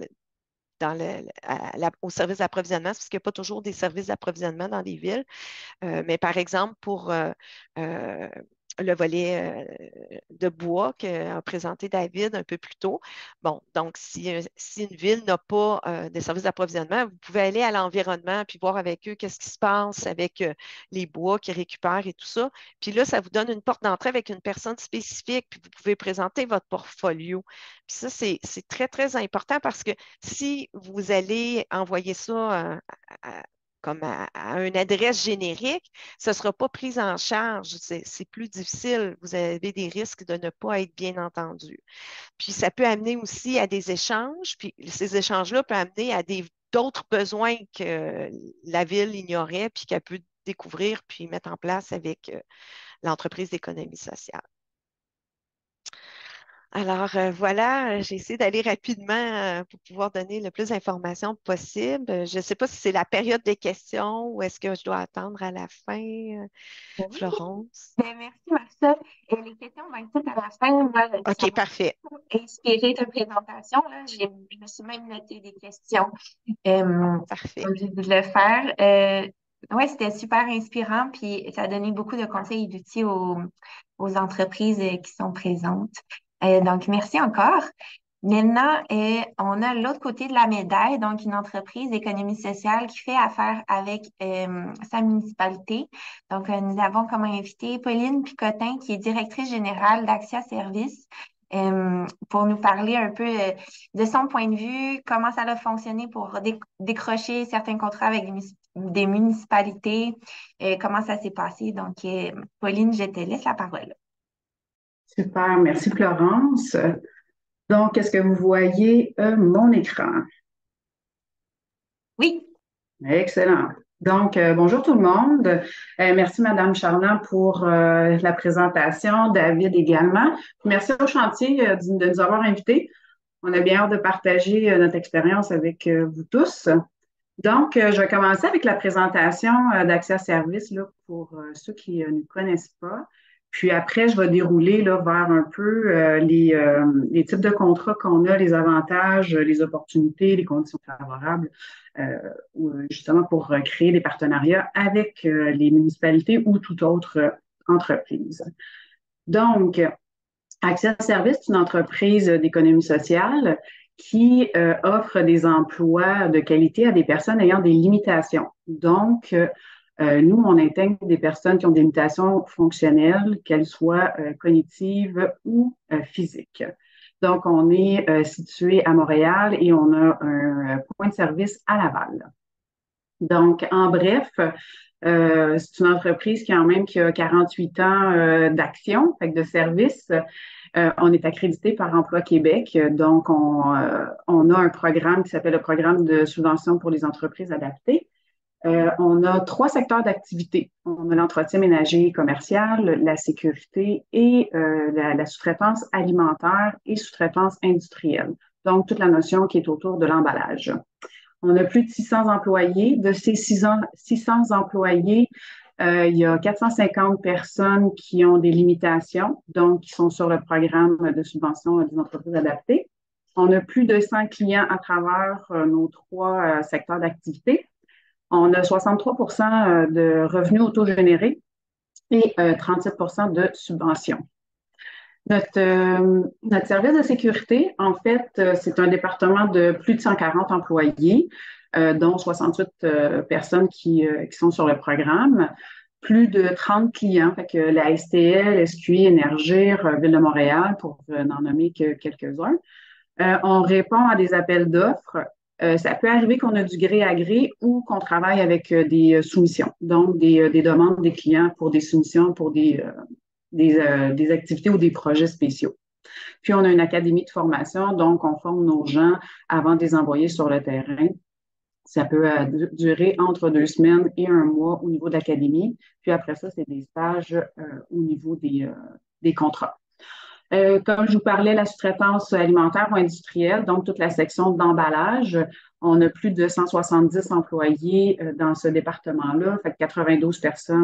au service d'approvisionnement, parce qu'il n'y a pas toujours des services d'approvisionnement dans les villes. Mais par exemple, pour euh, le volet de bois qu'a présenté David un peu plus tôt, bon, donc si une ville n'a pas de services d'approvisionnement, vous pouvez aller à l'environnement puis voir avec eux qu'est-ce qui se passe avec les bois qu'ils récupèrent et tout ça. Puis là, ça vous donne une porte d'entrée avec une personne spécifique, puis vous pouvez présenter votre portfolio. Puis ça, c'est très, très important parce que si vous allez envoyer ça comme à une adresse générique, ce ne sera pas pris en charge. C'est plus difficile. Vous avez des risques de ne pas être bien entendu. Puis ça peut amener aussi à des échanges. Puis ces échanges-là peuvent amener à d'autres besoins que la ville ignorait, puis qu'elle peut découvrir puis mettre en place avec l'entreprise d'économie sociale. Alors voilà, j'ai essayé d'aller rapidement pour pouvoir donner le plus d'informations possible. Je ne sais pas si c'est la période des questions ou est-ce que je dois attendre à la fin, Oui. Florence? Merci, Marcel. Et les questions vont être toutes à la fin. Moi, ça OK, m'a parfait. inspiré de présentation. Là. Je me suis même noté des questions. Donc, Parfait. je vais le faire. Oui, c'était super inspirant, puis ça a donné beaucoup de conseils et d'outils aux entreprises qui sont présentes. Donc, merci encore. Maintenant, on a l'autre côté de la médaille, donc une entreprise d'économie sociale qui fait affaire avec sa municipalité. Donc, nous avons comme invité Pauline Picotin, qui est directrice générale d'Axia Service, pour nous parler un peu de son point de vue, comment ça a fonctionné pour décrocher certains contrats avec des municipalités, comment ça s'est passé. Donc, Pauline, je te laisse la parole. Super, merci Florence. Donc, est-ce que vous voyez mon écran? Oui. Excellent. Donc, bonjour tout le monde. Merci Madame Charland pour la présentation, David également. Merci au chantier de nous avoir invités. On a bien hâte de partager notre expérience avec vous tous. Donc, je vais commencer avec la présentation d'Axia Service là, pour ceux qui ne nous connaissent pas. Puis après, je vais dérouler là, vers un peu les types de contrats qu'on a, les avantages, les opportunités, les conditions favorables, justement pour créer des partenariats avec les municipalités ou toute autre entreprise. Donc, Axia Service, c'est une entreprise d'économie sociale qui offre des emplois de qualité à des personnes ayant des limitations. Donc, nous, on intègre des personnes qui ont des limitations fonctionnelles, qu'elles soient cognitives ou physiques. Donc, on est situé à Montréal et on a un point de service à Laval. Donc, en bref, c'est une entreprise qui a 48 ans d'action, fait que de service. On est accrédité par Emploi Québec. Donc, on a un programme qui s'appelle le programme de subvention pour les entreprises adaptées. On a 3 secteurs d'activité. On a l'entretien ménager et commercial, la sécurité et la sous-traitance alimentaire et sous-traitance industrielle. Donc, toute la notion qui est autour de l'emballage. On a plus de 600 employés. De ces 600 employés, il y a 450 personnes qui ont des limitations, donc qui sont sur le programme de subvention des entreprises adaptées. On a plus de 100 clients à travers nos 3 secteurs d'activité. On a 63 de revenus autogénérés et 37 de subventions. Notre service de sécurité, en fait, c'est un département de plus de 140 employés, dont 68 personnes qui sont sur le programme, plus de 30 clients, fait que la STL, SQI, Énergir, Ville de Montréal, pour n'en nommer que quelques-uns. On répond à des appels d'offres. Ça peut arriver qu'on a du gré à gré ou qu'on travaille avec des soumissions, donc des demandes des clients pour des soumissions pour des activités ou des projets spéciaux. Puis, on a une académie de formation, donc on forme nos gens avant de les envoyer sur le terrain. Ça peut durer entre 2 semaines et 1 mois au niveau de l'académie. Puis après ça, c'est des stages au niveau des contrats. Comme je vous parlais, la sous-traitance alimentaire ou industrielle, donc toute la section d'emballage, on a plus de 170 employés dans ce département-là, fait que 92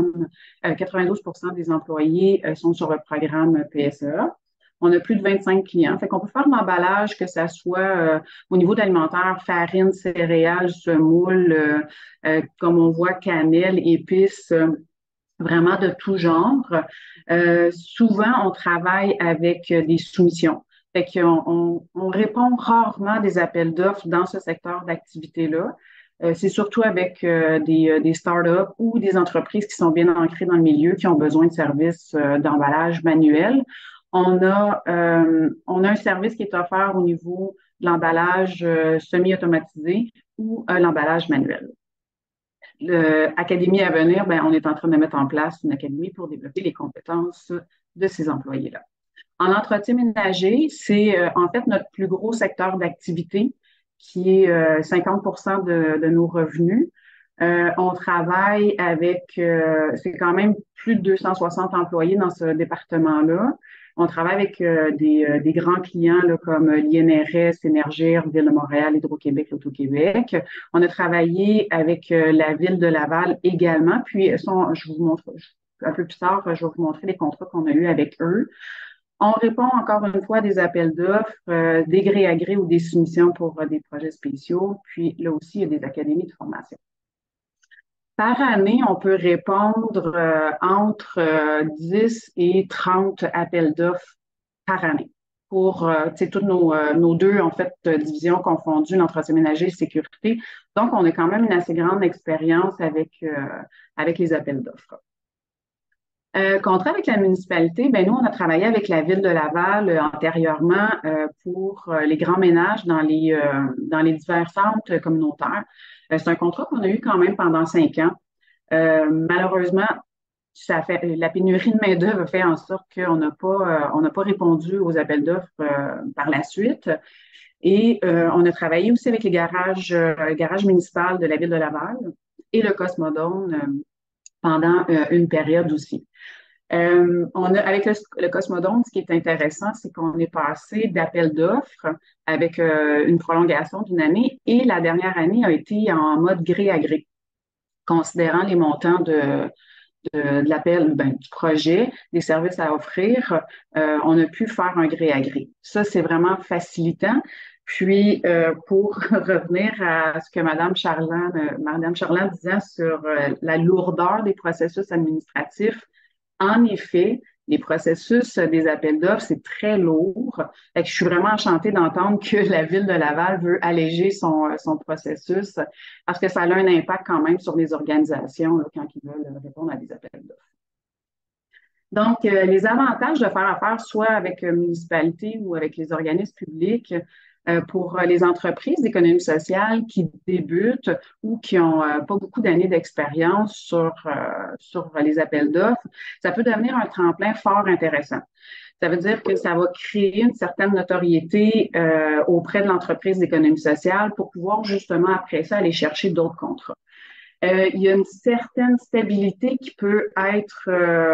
des employés sont sur le programme PSEA. On a plus de 25 clients, fait qu'on peut faire de l'emballage, que ça soit au niveau de l'alimentaire, farine, céréales, semoule, comme on voit, cannelle, épices, vraiment de tout genre. Souvent, on travaille avec des soumissions. Fait qu'on répond rarement à des appels d'offres dans ce secteur d'activité-là. C'est surtout avec des startups ou des entreprises qui sont bien ancrées dans le milieu, qui ont besoin de services d'emballage manuel. On a un service qui est offert au niveau de l'emballage semi-automatisé ou l'emballage manuel. L'Académie à venir, ben, on est en train de mettre en place une académie pour développer les compétences de ces employés-là. En entretien ménager, c'est en fait notre plus gros secteur d'activité qui est 50 de nos revenus. On travaille avec, c'est quand même plus de 260 employés dans ce département-là. On travaille avec des grands clients là, comme l'INRS, Énergir, Ville de Montréal, Hydro-Québec, L'Auto-Québec. On a travaillé avec la Ville de Laval également. Puis, je vous montre un peu plus tard, je vais vous montrer les contrats qu'on a eus avec eux. On répond encore une fois à des appels d'offres, des gré à gré ou des soumissions pour des projets spéciaux. Puis là aussi, il y a des académies de formation. Par année, on peut répondre entre 10 et 30 appels d'offres par année pour toutes nos deux en fait divisions confondues, l'entretien ménager et sécurité. Donc, on a quand même une assez grande expérience avec les appels d'offres. Contrat avec la municipalité, ben nous, on a travaillé avec la ville de Laval antérieurement pour les grands ménages dans les divers centres communautaires. C'est un contrat qu'on a eu quand même pendant 5 ans. Malheureusement, la pénurie de main-d'œuvre a fait en sorte qu'on n'a pas répondu aux appels d'offres par la suite. Et on a travaillé aussi avec les garages municipaux de la ville de Laval et le Cosmodome pendant une période aussi. Avec le Cosmodome, ce qui est intéressant, c'est qu'on est passé d'appel d'offres avec une prolongation d'une année et la dernière année a été en mode gré à gré, considérant les montants de l'appel, du projet, des services à offrir, on a pu faire un gré à gré. Ça, c'est vraiment facilitant. Puis, pour revenir à ce que Mme Charland disait sur la lourdeur des processus administratifs, en effet, les processus des appels d'offres, c'est très lourd. Fait que je suis vraiment enchantée d'entendre que la Ville de Laval veut alléger son processus parce que ça a un impact quand même sur les organisations là, quand ils veulent répondre à des appels d'offres. Donc, les avantages de faire affaire soit avec municipalité ou avec les organismes publics pour les entreprises d'économie sociale qui débutent ou qui n'ont pas beaucoup d'années d'expérience sur les appels d'offres, ça peut devenir un tremplin fort intéressant. Ça veut dire que ça va créer une certaine notoriété auprès de l'entreprise d'économie sociale pour pouvoir justement après ça aller chercher d'autres contrats. Il y a une certaine stabilité qui peut être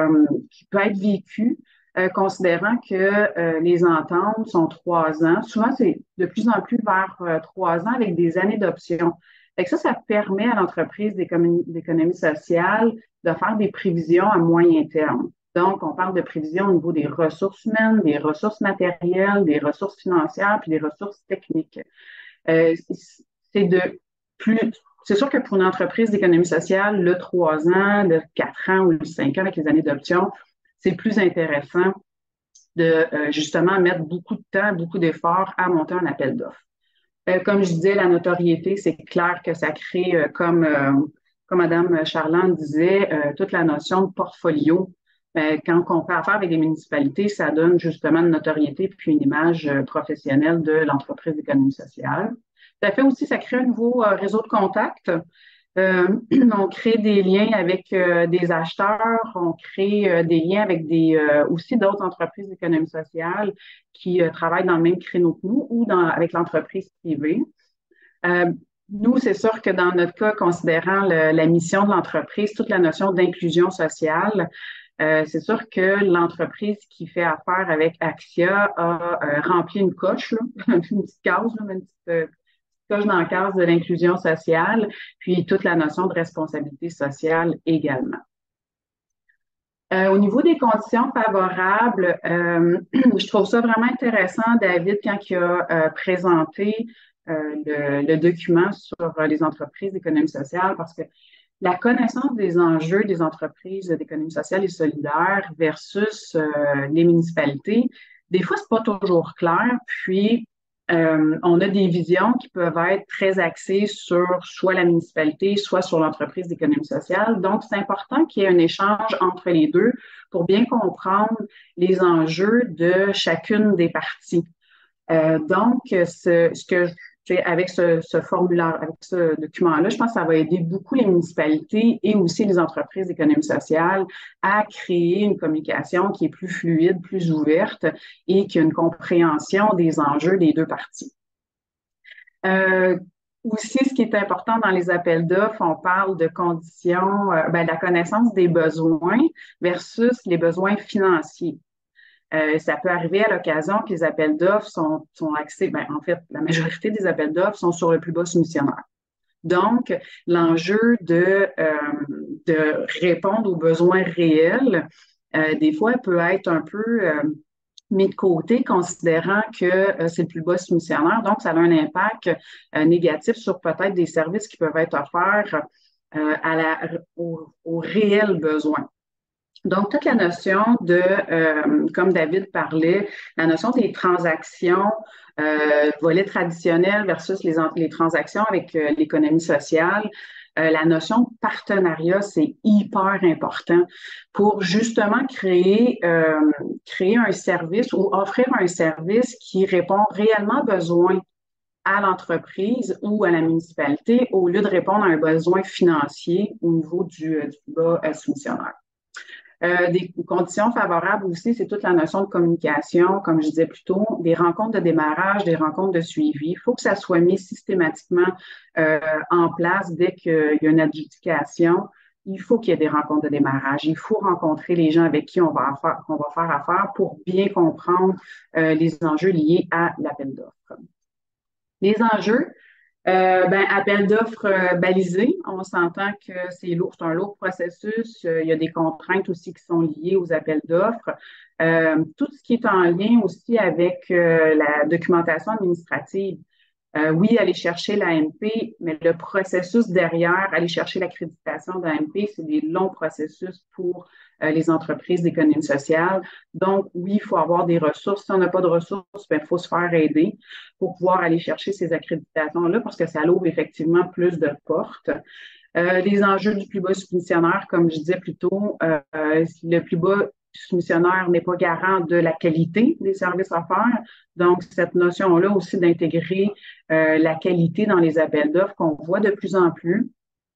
vécue, considérant que les ententes sont 3 ans. Souvent, c'est de plus en plus vers 3 ans avec des années d'options. Ça permet à l'entreprise d'économie sociale de faire des prévisions à moyen terme. Donc, on parle de prévisions au niveau des ressources humaines, des ressources matérielles, des ressources financières, puis des ressources techniques. C'est sûr que pour une entreprise d'économie sociale, le 3 ans, le 4 ans ou le 5 ans avec les années d'option, c'est plus intéressant de justement mettre beaucoup de temps, beaucoup d'efforts à monter un appel d'offres. Comme je disais, la notoriété, c'est clair que ça crée, comme Mme Charland disait, toute la notion de portfolio. Quand on fait affaire avec des municipalités, ça donne justement une notoriété puis une image professionnelle de l'entreprise d'économie sociale. Ça crée un nouveau réseau de contacts. On crée des liens avec des acheteurs, on crée des liens avec aussi d'autres entreprises d'économie sociale qui travaillent dans le même créneau que nous ou avec l'entreprise privée. Nous, c'est sûr que dans notre cas, considérant la mission de l'entreprise, toute la notion d'inclusion sociale, c'est sûr que l'entreprise qui fait affaire avec Axia a rempli une coche, là, une petite case, là, une petite coche dans la case de l'inclusion sociale, puis toute la notion de responsabilité sociale également. Au niveau des conditions favorables, je trouve ça vraiment intéressant, David, quand il a présenté le document sur les entreprises d'économie sociale, parce que la connaissance des enjeux des entreprises d'économie sociale et solidaire versus les municipalités, des fois, c'est pas toujours clair. Puis, on a des visions qui peuvent être très axées sur soit la municipalité, soit sur l'entreprise d'économie sociale. Donc, c'est important qu'il y ait un échange entre les deux pour bien comprendre les enjeux de chacune des parties. Avec ce formulaire, avec ce document-là, je pense que ça va aider beaucoup les municipalités et aussi les entreprises d'économie sociale à créer une communication qui est plus fluide, plus ouverte et qui a une compréhension des enjeux des deux parties. Aussi, ce qui est important dans les appels d'offres, on parle de conditions, de la connaissance des besoins versus les besoins financiers. Ça peut arriver à l'occasion que les appels d'offres sont axés, en fait, la majorité des appels d'offres sont sur le plus bas soumissionnaire. Donc, l'enjeu de répondre aux besoins réels, des fois, peut être un peu mis de côté, considérant que c'est le plus bas soumissionnaire. Donc, ça a un impact négatif sur peut-être des services qui peuvent être offerts aux réels besoins. Donc, toute la notion comme David parlait, la notion des transactions, volet traditionnel versus les transactions avec l'économie sociale, la notion de partenariat, c'est hyper important pour justement créer un service ou offrir un service qui répond réellement aux besoins à l'entreprise ou à la municipalité au lieu de répondre à un besoin financier au niveau du bas soumissionnaire. Des conditions favorables aussi, c'est toute la notion de communication, comme je disais plus tôt, des rencontres de démarrage, des rencontres de suivi. Il faut que ça soit mis systématiquement en place dès qu'il y a une adjudication. Il faut qu'il y ait des rencontres de démarrage. Il faut rencontrer les gens avec qui on va faire affaire pour bien comprendre les enjeux liés à l'appel d'offres. Les enjeux, appel d'offres balisé, on s'entend que c'est lourd, c'est un lourd processus. Il y a des contraintes aussi qui sont liées aux appels d'offres. Tout ce qui est en lien aussi avec la documentation administrative. Oui, aller chercher l'AMP, mais le processus derrière, aller chercher l'accréditation d'AMP, c'est des longs processus pour les entreprises d'économie sociale. Donc, oui, il faut avoir des ressources. Si on n'a pas de ressources, il faut se faire aider pour pouvoir aller chercher ces accréditations-là parce que ça ouvre effectivement plus de portes. Les enjeux du plus bas soumissionnaire, comme je disais plus tôt, le plus bas soumissionnaire n'est pas garant de la qualité des services offerts. Donc, cette notion-là aussi d'intégrer la qualité dans les appels d'offres qu'on voit de plus en plus,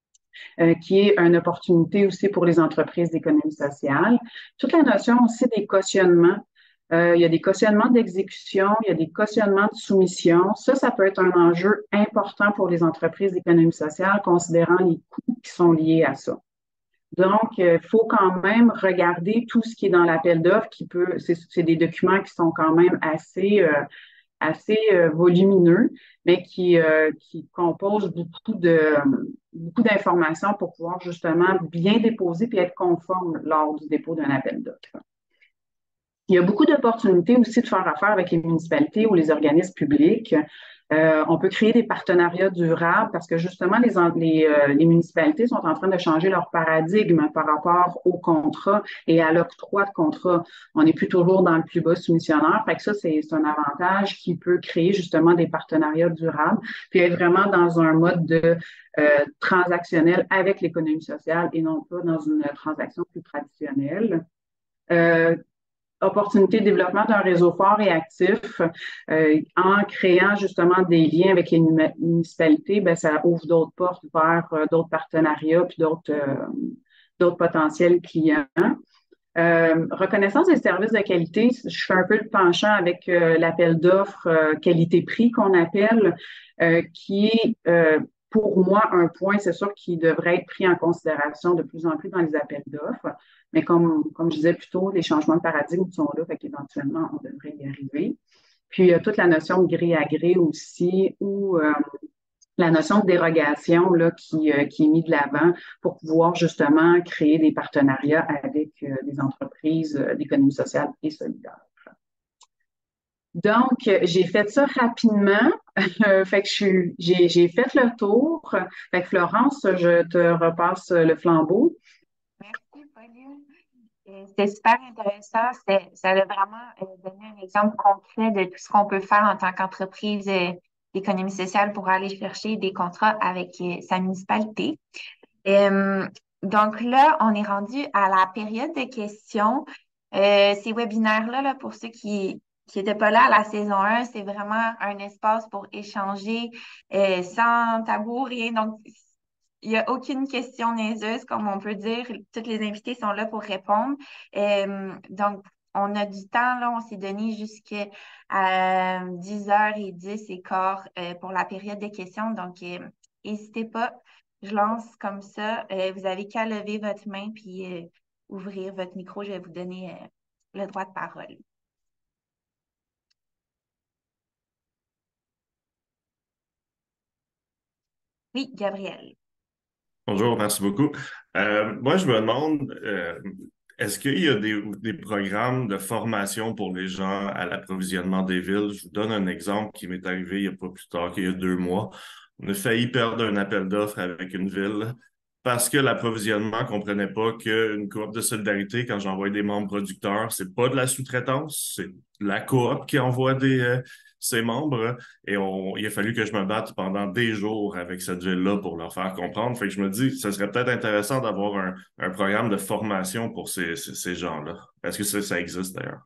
qui est une opportunité aussi pour les entreprises d'économie sociale. Toute la notion aussi des cautionnements. Il y a des cautionnements d'exécution, il y a des cautionnements de soumission. Ça peut être un enjeu important pour les entreprises d'économie sociale, considérant les coûts qui sont liés à ça. Donc, il faut quand même regarder tout ce qui est dans l'appel d'offres c'est des documents qui sont quand même assez volumineux, mais qui composent beaucoup d'informations pour pouvoir justement bien déposer et être conforme lors du dépôt d'un appel d'offres. Il y a beaucoup d'opportunités aussi de faire affaire avec les municipalités ou les organismes publics. On peut créer des partenariats durables parce que justement, les municipalités sont en train de changer leur paradigme par rapport au contrat et à l'octroi de contrat. On n'est plus toujours dans le plus bas soumissionnaire. Fait que ça, c'est un avantage qui peut créer justement des partenariats durables puis être vraiment dans un mode de transactionnel avec l'économie sociale et non pas dans une transaction plus traditionnelle. Opportunité de développement d'un réseau fort et actif en créant justement des liens avec les municipalités, ça ouvre d'autres portes vers d'autres partenariats puis d'autres potentiels clients. Reconnaissance des services de qualité, je fais un peu le penchant avec l'appel d'offres qualité-prix qu'on appelle, qui est pour moi un point, c'est sûr, qui devrait être pris en considération de plus en plus dans les appels d'offres. Mais comme je disais plus tôt, les changements de paradigme sont là, fait qu'éventuellement, on devrait y arriver. Puis, il y a toute la notion de gré à gré aussi, ou la notion de dérogation là, qui est mise de l'avant pour pouvoir justement créer des partenariats avec des entreprises d'économie sociale et solidaire. Donc, j'ai fait ça rapidement. Fait que j'ai fait le tour. Fait que Florence, je te repasse le flambeau. Merci, Pauline. C'était super intéressant. Ça a vraiment donné un exemple concret de tout ce qu'on peut faire en tant qu'entreprise d'économie sociale pour aller chercher des contrats avec sa municipalité. Donc là, on est rendu à la période de questions. Ces webinaires-là, là, pour ceux qui n'étaient pas là à la saison 1, c'est vraiment un espace pour échanger sans tabou, rien. Donc, il n'y a aucune question niaiseuse, comme on peut dire. Toutes les invités sont là pour répondre. Donc, on a du temps, là, on s'est donné jusqu'à 10h10 et quart pour la période des questions. Donc, n'hésitez pas, je lance comme ça. Vous avez qu'à lever votre main puis ouvrir votre micro. Je vais vous donner le droit de parole. Oui, Gabriel. Bonjour, merci beaucoup. Moi, je me demande, est-ce qu'il y a des programmes de formation pour les gens à l'approvisionnement des villes? Je vous donne un exemple qui m'est arrivé il n'y a pas plus tard qu'il y a 2 mois. On a failli perdre un appel d'offres avec une ville parce que l'approvisionnement ne comprenait pas qu'une coop de solidarité, quand j'envoie des membres producteurs, c'est pas de la sous-traitance, c'est la coop qui envoie ses membres. Et il a fallu que je me batte pendant des jours avec cette ville-là pour leur faire comprendre. Fait que je me dis, ça serait peut-être intéressant d'avoir un programme de formation pour ces gens-là. Est-ce que ça existe d'ailleurs?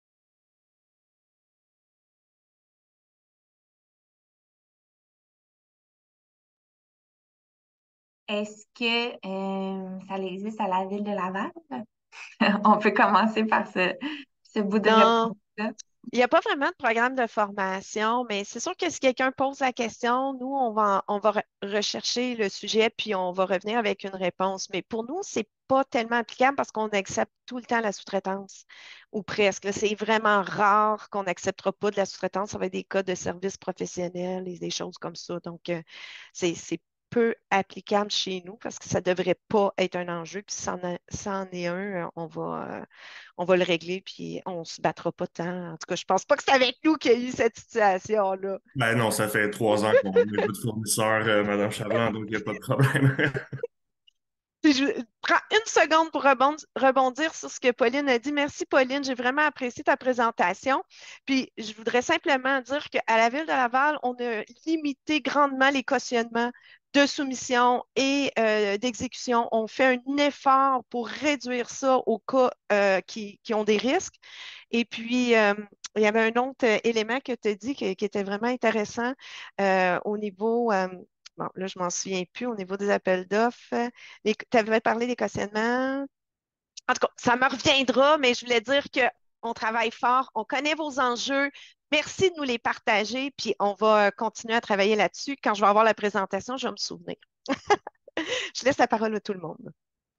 Est-ce que ça existe à la ville de Laval? On peut commencer par ce bout de Non, réponse-là. il n'y a pas vraiment de programme de formation, mais c'est sûr que si quelqu'un pose la question, nous, on va rechercher le sujet, puis on va revenir avec une réponse. Mais pour nous, c'est pas tellement applicable parce qu'on accepte tout le temps la sous-traitance, ou presque. Là, c'est vraiment rare qu'on n'acceptera pas de la sous-traitance. Ça va être des cas de services professionnels et des choses comme ça. Donc, c'est peu applicable chez nous parce que ça ne devrait pas être un enjeu. Puis, si en est un, on va le régler, puis on ne se battra pas tant. En tout cas, je pense pas que c'est avec nous qu'il y a eu cette situation-là. Ben non, ça fait 3 ans qu'on n'est pas de fournisseur, Madame Chavlan, donc il n'y a pas de problème. Puis je prends une seconde pour rebondir sur ce que Pauline a dit. Merci, Pauline. J'ai vraiment apprécié ta présentation. Puis je voudrais simplement dire qu'à la Ville de Laval, on a limité grandement les cautionnements de soumission et d'exécution. On fait un effort pour réduire ça aux cas qui ont des risques. Et puis, il y avait un autre élément que tu as dit qui était vraiment intéressant au niveau, bon, là, je m'en souviens plus, au niveau des appels d'offres. Tu avais parlé des cautionnements. En tout cas, ça me reviendra, mais je voulais dire qu'on travaille fort, on connaît vos enjeux. Merci de nous les partager, puis on va continuer à travailler là-dessus. Quand je vais avoir la présentation, je vais me souvenir. Je laisse la parole à tout le monde.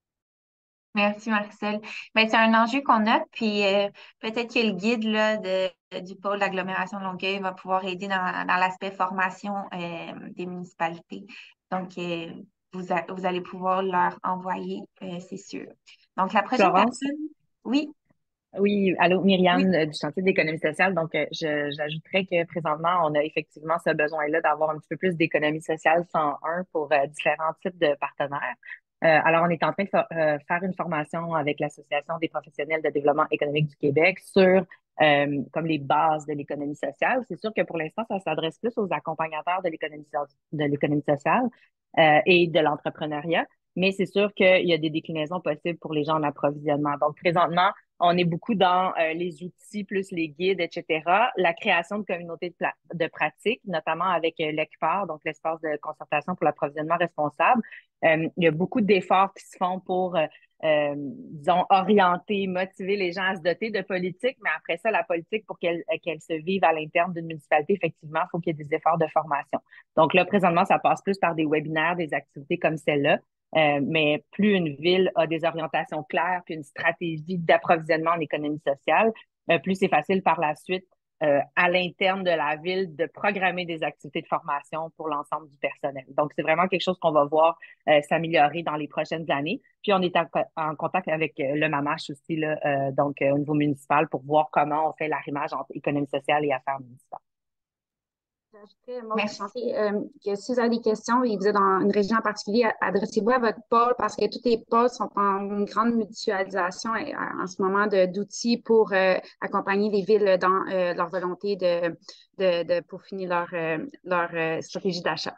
Merci, Marcel. Ben, c'est un enjeu qu'on a, puis peut-être que le guide là, du pôle d'agglomération de Longueuil va pouvoir aider dans l'aspect formation des municipalités. Donc, vous allez pouvoir leur envoyer, c'est sûr. Donc, la prochaine Florence? personne, oui, Oui, allô, oui, Myriam du chantier d'économie sociale. Donc, j'ajouterais que présentement, on a effectivement ce besoin-là d'avoir un petit peu plus d'économie sociale 101 pour différents types de partenaires. Alors, on est en train de faire une formation avec l'Association des professionnels de développement économique du Québec sur comme les bases de l'économie sociale. C'est sûr que pour l'instant, ça s'adresse plus aux accompagnateurs de l'économie sociale et de l'entrepreneuriat. Mais c'est sûr qu'il y a des déclinaisons possibles pour les gens en approvisionnement. Donc, présentement, on est beaucoup dans les outils, plus les guides, etc. La création de communautés de pratique, notamment avec l'ECPAR, donc l'espace de concertation pour l'approvisionnement responsable. Il y a beaucoup d'efforts qui se font pour, disons, orienter, motiver les gens à se doter de politique, mais après ça, la politique, pour qu'elle se vive à l'interne d'une municipalité, effectivement, il faut qu'il y ait des efforts de formation. Donc là, présentement, ça passe plus par des webinaires, des activités comme celle-là. Mais plus une ville a des orientations claires puis une stratégie d'approvisionnement en économie sociale, plus c'est facile par la suite à l'interne de la ville de programmer des activités de formation pour l'ensemble du personnel. Donc, c'est vraiment quelque chose qu'on va voir s'améliorer dans les prochaines années. Puis, on est en contact avec le MAMACH aussi, là, donc au niveau municipal, pour voir comment on fait l'arrimage entre économie sociale et affaires municipales. J'ajouterais, Maud merci. Chantier, que si vous avez des questions et vous êtes dans une région en particulier, adressez-vous à votre pôle parce que tous les pôles sont en une grande mutualisation en ce moment d'outils pour accompagner les villes dans leur volonté de peaufiner leur stratégie d'achat.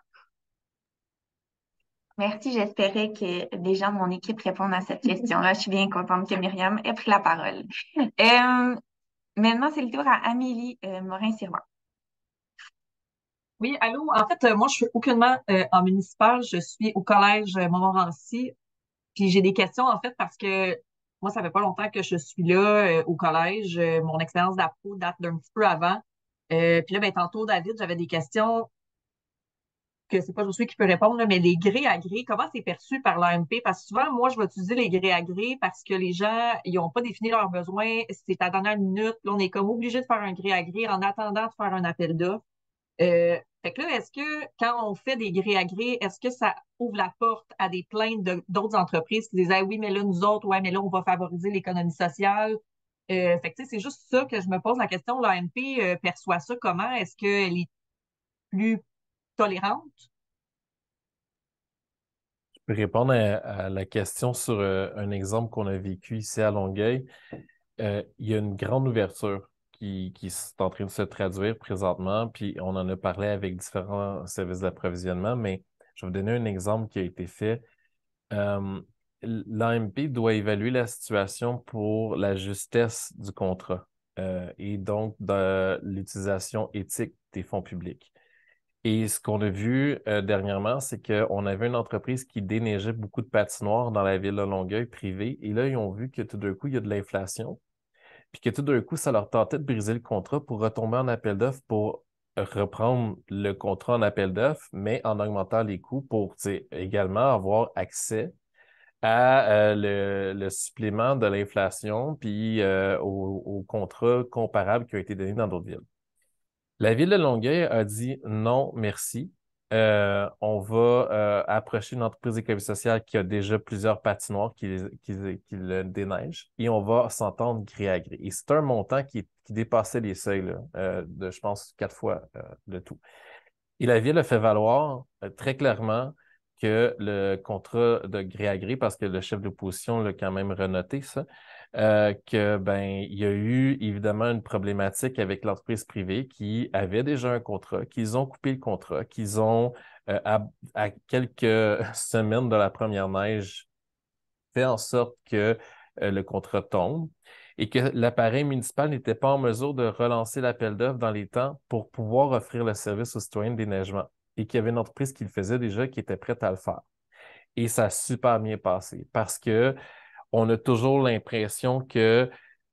Merci. J'espérais que des gens de mon équipe répondent à cette question-là. Je suis bien contente que Myriam ait pris la parole. Maintenant, c'est le tour à Amélie Morin-Sirois. Oui, allô. En fait, moi, je suis aucunement en municipal. Je suis au collège Montmorency. Puis j'ai des questions, en fait, parce que moi, ça fait pas longtemps que je suis là au collège. Mon expérience d'appro date d'un petit peu avant. Puis là, ben, tantôt, David, j'avais des questions que c'est pas Josué qui peut répondre, là, mais les grés à gré, comment c'est perçu par l'AMP? Parce que souvent, moi, je vais utiliser les grés à gré parce que les gens, ils n'ont pas défini leurs besoins. C'est à la dernière minute. Là, on est comme obligé de faire un gré à gré en attendant de faire un appel d'offres. Fait que là, est-ce que quand on fait des gré à gré, est-ce que ça ouvre la porte à des plaintes d'autres entreprises qui disent ah oui, mais là, nous autres, ouais, mais là, on va favoriser l'économie sociale. Fait que tu sais, c'est juste ça que je me pose la question. L'AMP perçoit ça comment? Est-ce qu'elle est plus tolérante? Je peux répondre à la question sur un exemple qu'on a vécu ici à Longueuil. Il y a une grande ouverture qui est en train de se traduire présentement, puis on en a parlé avec différents services d'approvisionnement, mais je vais vous donner un exemple qui a été fait. L'AMP doit évaluer la situation pour la justesse du contrat et donc de l'utilisation éthique des fonds publics. Et ce qu'on a vu dernièrement, c'est qu'on avait une entreprise qui déneigeait beaucoup de patinoires dans la ville de Longueuil privée. Et là, ils ont vu que tout d'un coup, il y a de l'inflation. Puis que tout d'un coup, ça leur tentait de briser le contrat pour retomber en appel d'offres pour reprendre le contrat en appel d'offres, mais en augmentant les coûts pour également avoir accès à le supplément de l'inflation puis aux contrats comparables qui ont été donnés dans d'autres villes. La ville de Longueuil a dit non, merci. On va approcher une entreprise d'économie sociale qui a déjà plusieurs patinoires qui le déneigent et on va s'entendre gré à gré. Et c'est un montant qui dépassait les seuils là, de, je pense, 4 fois le tout. Et la ville a fait valoir très clairement que le contrat de gré à gré, parce que le chef d'opposition l'a quand même renoté ça, que ben il y a eu évidemment une problématique avec l'entreprise privée qui avait déjà un contrat, qu'ils ont coupé le contrat, qu'ils ont à quelques semaines de la première neige fait en sorte que le contrat tombe et que l'appareil municipal n'était pas en mesure de relancer l'appel d'offres dans les temps pour pouvoir offrir le service aux citoyens de déneigement et qu'il y avait une entreprise qui le faisait déjà qui était prête à le faire. Et ça a super bien passé parce que on a toujours l'impression que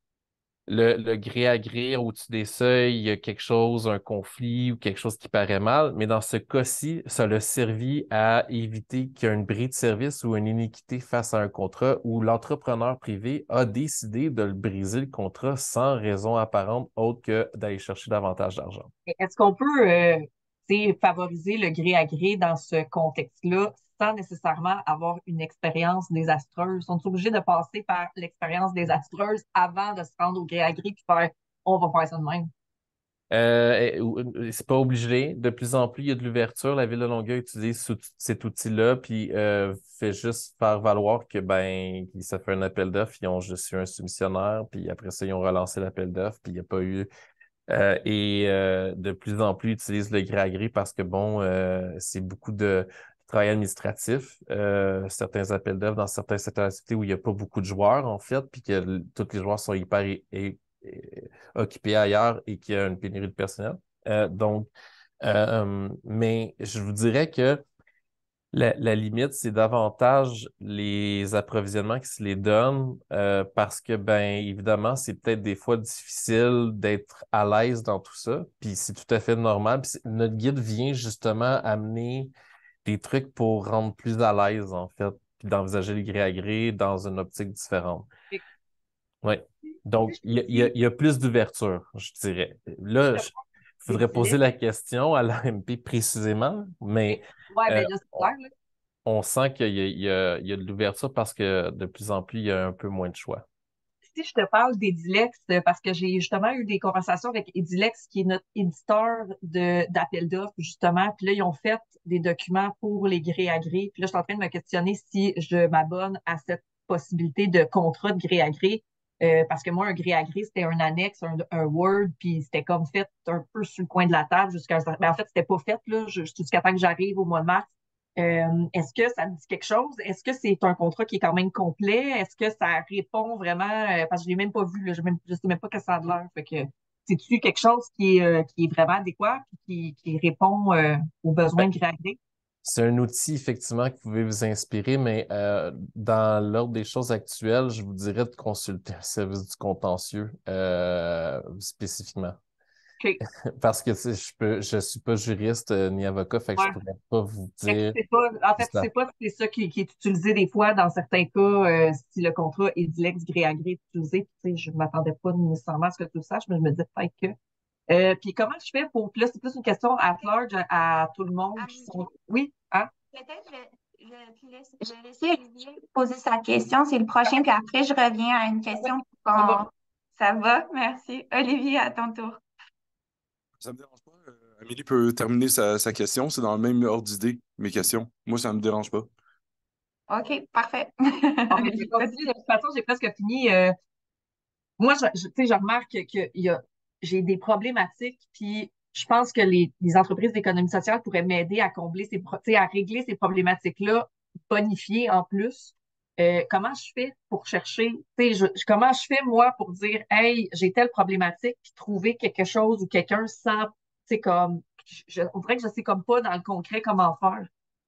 le gré à gré au-dessus des seuils, il y a quelque chose, un conflit ou quelque chose qui paraît mal, mais dans ce cas-ci, ça l'a servi à éviter qu'il y ait une bris de service ou une iniquité face à un contrat où l'entrepreneur privé a décidé de le briser le contrat sans raison apparente autre que d'aller chercher davantage d'argent. Est-ce qu'on peut favoriser le gré à gré dans ce contexte-là sans nécessairement avoir une expérience désastreuse? On est obligé de passer par l'expérience désastreuse avant de se rendre au gré à gré puis faire on va faire ça de même. C'est pas obligé. De plus en plus, il y a de l'ouverture. La ville de Longueuil utilise cet outil-là, puis fait juste faire valoir que ben ça fait un appel d'offres, ils ont juste eu un soumissionnaire, puis après ça, ils ont relancé l'appel d'offres, puis il n'y a pas eu. De plus en plus, ils utilisent le gré à gré parce que bon, c'est beaucoup de travail administratif. Certains appels d'offres dans certains secteurs d'activité où il n'y a pas beaucoup de joueurs, en fait, puis que tous les joueurs sont hyper occupés ailleurs et qu'il y a une pénurie de personnel. Mais je vous dirais que la limite, c'est davantage les approvisionnements qui se les donnent parce que, ben, évidemment, c'est peut-être des fois difficile d'être à l'aise dans tout ça. Puis c'est tout à fait normal. Puis notre guide vient justement amener des trucs pour rendre plus à l'aise, en fait, puis d'envisager les gré à gré dans une optique différente. Oui. Donc, il y a plus d'ouverture, je dirais. Là, il faudrait poser la question à l'AMP précisément, mais Ouais, ben là, c'est clair, là. on sent qu'il y a de l'ouverture parce que de plus en plus, il y a un peu moins de choix. Si je te parle d'Edilex, parce que j'ai justement eu des conversations avec Edilex, qui est notre éditeur d'appel d'offres, justement, puis là, ils ont fait des documents pour les gré à gré, puis là, je suis en train de me questionner si je m'abonne à cette possibilité de contrat de gré à gré, parce que moi, un gré à gré, c'était un annexe, un Word, puis c'était comme fait un peu sur le coin de la table jusqu'à... Ben, en fait, c'était pas fait, là, jusqu'à temps que j'arrive au mois de mars. Est-ce que ça me dit quelque chose? Est-ce que c'est un contrat qui est quand même complet? Est-ce que ça répond vraiment? Parce que je l'ai même pas vu, là, je sais même pas que ça a de l'air. Fait que c'est-tu quelque chose qui est vraiment adéquat et qui répond aux besoins de gré à gré? c'est un outil, effectivement, qui pouvait vous inspirer, mais dans l'ordre des choses actuelles, je vous dirais de consulter un service du contentieux spécifiquement. OK. Parce que tu sais, je suis pas juriste ni avocat, fait que je Ouais. pourrais pas vous Fait que dire tu sais pas, en si fait, tu sais pas si c'est ça qui est utilisé des fois dans certains cas, si le contrat est dilex gré à gré utilisé. Tu sais, je m'attendais pas nécessairement à ce que tu le saches, mais je me disais peut-être que. Puis comment je fais pour. Puis là, c'est plus une question à large à tout le monde qui Amélie, sont. Oui, hein? peut-être je vais laisser Olivier poser sa question. C'est le prochain, puis après, je reviens à une Ouais, question. ça va. Ça va? Merci. Olivier, à ton tour. Ça me dérange pas. Amélie peut terminer sa question. C'est dans le même ordre d'idée, mes questions. Moi, ça me dérange pas. OK, parfait. Bon, ben, je vais Olivier, continuer. De toute façon, j'ai presque fini. Moi, tu sais, je remarque j'ai des problématiques, puis je pense que les entreprises d'économie sociale pourraient m'aider à combler tu sais, à régler ces problématiques-là, bonifier en plus. Comment je fais pour chercher, tu sais, comment je fais, moi, pour dire, hey, j'ai telle problématique, puis trouver quelque chose ou quelqu'un sans, tu sais, comme, on dirait que je sais comme pas dans le concret comment faire.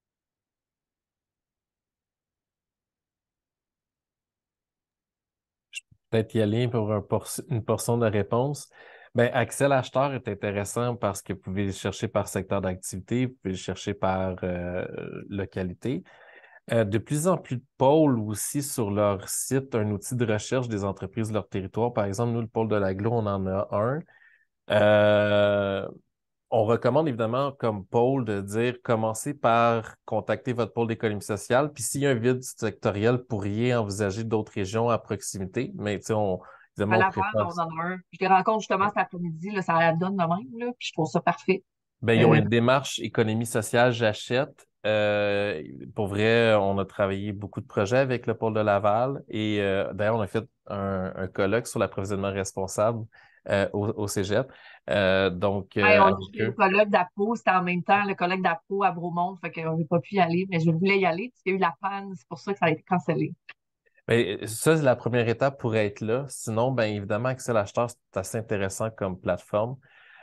peut-être y aller pour une portion de réponse. Ben, Axel Acheteur est intéressant parce que vous pouvez le chercher par secteur d'activité, vous pouvez le chercher par localité. De plus en plus de pôles aussi sur leur site, un outil de recherche des entreprises de leur territoire. Par exemple, nous, le pôle de l'aglo, on en a un. Euh, on recommande évidemment comme pôle de dire commencez par contacter votre pôle d'économie sociale. Puis s'il y a un vide sectoriel, vous pourriez envisager d'autres régions à proximité. Mais tu sais, À évidemment, on Laval, préfère. on en a un. Je les rencontre justement cet après-midi, là, ça la donne de même, là, puis je trouve ça parfait. Ben, ils ont Euh, une démarche économie sociale, j'achète. Pour vrai, on a travaillé beaucoup de projets avec le pôle de Laval et d'ailleurs, on a fait un colloque sur l'approvisionnement responsable au Cégep. Ouais, on a Avec fait le eux. colloque d'Apo, c'était en même temps le colloque d'Apo à Bromont, fait qu'on n'a pas pu y aller, mais je voulais y aller, parce qu'il y a eu la panne, c'est pour ça que ça a été cancellé. Ben, ça, c'est la première étape pour être là. Sinon, ben évidemment, Axel Acheteur, c'est assez intéressant comme plateforme.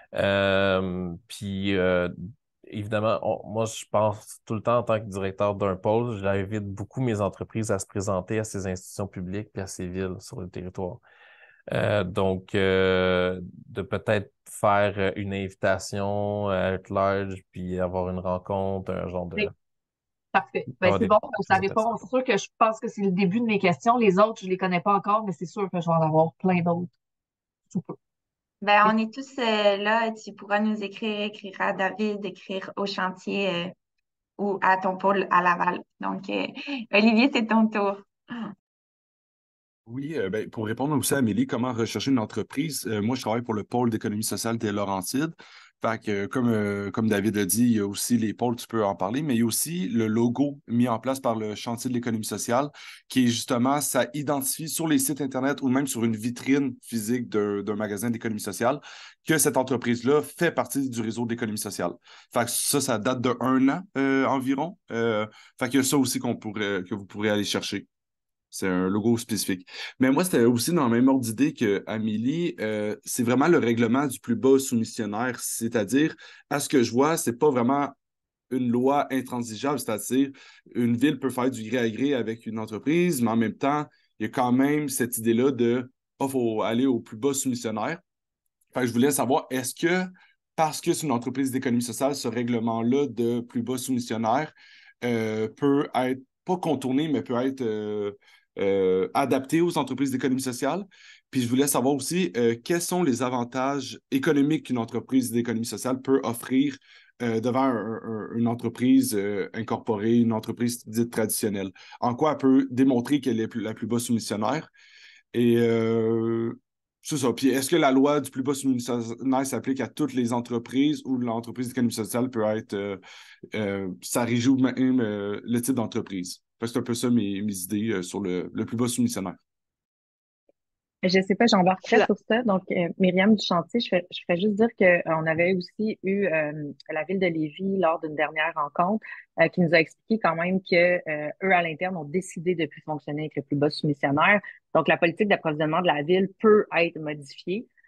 Puis, évidemment, moi, je pense tout le temps en tant que directeur d'un pôle, j'invite beaucoup mes entreprises à se présenter à ces institutions publiques puis à ces villes sur le territoire. De peut-être faire une invitation à être large puis avoir une rencontre, un genre de. Oui, parfait. Ben, Avoir c'est des bon, ça présentations. répond. C'est sûr que je pense que c'est le début de mes questions. Les autres, je les connais pas encore, mais c'est sûr que je vais en avoir plein d'autres sous peu. Ben, on est tous là. Tu pourras nous écrire à David, écrire au chantier ou à ton pôle à Laval. Donc, Olivier, c'est ton tour. Oui, ben, pour répondre aussi à Amélie, comment rechercher une entreprise? Moi, je travaille pour le pôle d'économie sociale des Laurentides. Fait que, comme David l'a dit, il y a aussi les pôles, tu peux en parler, mais il y a aussi le logo mis en place par le chantier de l'économie sociale, qui est justement, ça identifie sur les sites Internet ou même sur une vitrine physique d'un magasin d'économie sociale que cette entreprise-là fait partie du réseau d'économie sociale. Fait que ça date de 1 an environ. Fait qu'il y a ça aussi que vous pourrez aller chercher. C'est un logo spécifique. Mais moi, c'était aussi dans le même ordre d'idée que Amélie. C'est vraiment le règlement du plus bas soumissionnaire. C'est-à-dire, à ce que je vois, c'est pas vraiment une loi intransigeable. C'est-à-dire, une ville peut faire du gré à gré avec une entreprise, mais en même temps, il y a quand même cette idée-là de, il faut aller au plus bas soumissionnaire. Fait que je voulais savoir, est-ce que, parce que c'est une entreprise d'économie sociale, ce règlement-là de plus bas soumissionnaire peut être, pas contourné, mais peut être adapté aux entreprises d'économie sociale? Puis je voulais savoir aussi, quels sont les avantages économiques qu'une entreprise d'économie sociale peut offrir devant une entreprise incorporée, une entreprise dite traditionnelle? En quoi elle peut démontrer qu'elle est la plus bas soumissionnaire? Et c'est ça. Puis est-ce que la loi du plus bas soumissionnaire s'applique à toutes les entreprises ou l'entreprise d'économie sociale peut être, ça régit même le type d'entreprise? Fait que c'est un peu ça mes idées sur le plus bas soumissionnaire. Je sais pas, j'embarquerai Fla- sur ça. Donc, Myriam du chantier, je ferais juste dire qu'on avait aussi eu la ville de Lévis lors d'une dernière rencontre qui nous a expliqué quand même que eux, à l'interne, ont décidé de plus fonctionner avec le plus bas soumissionnaire. Donc, la politique d'approvisionnement de la ville peut être modifiée.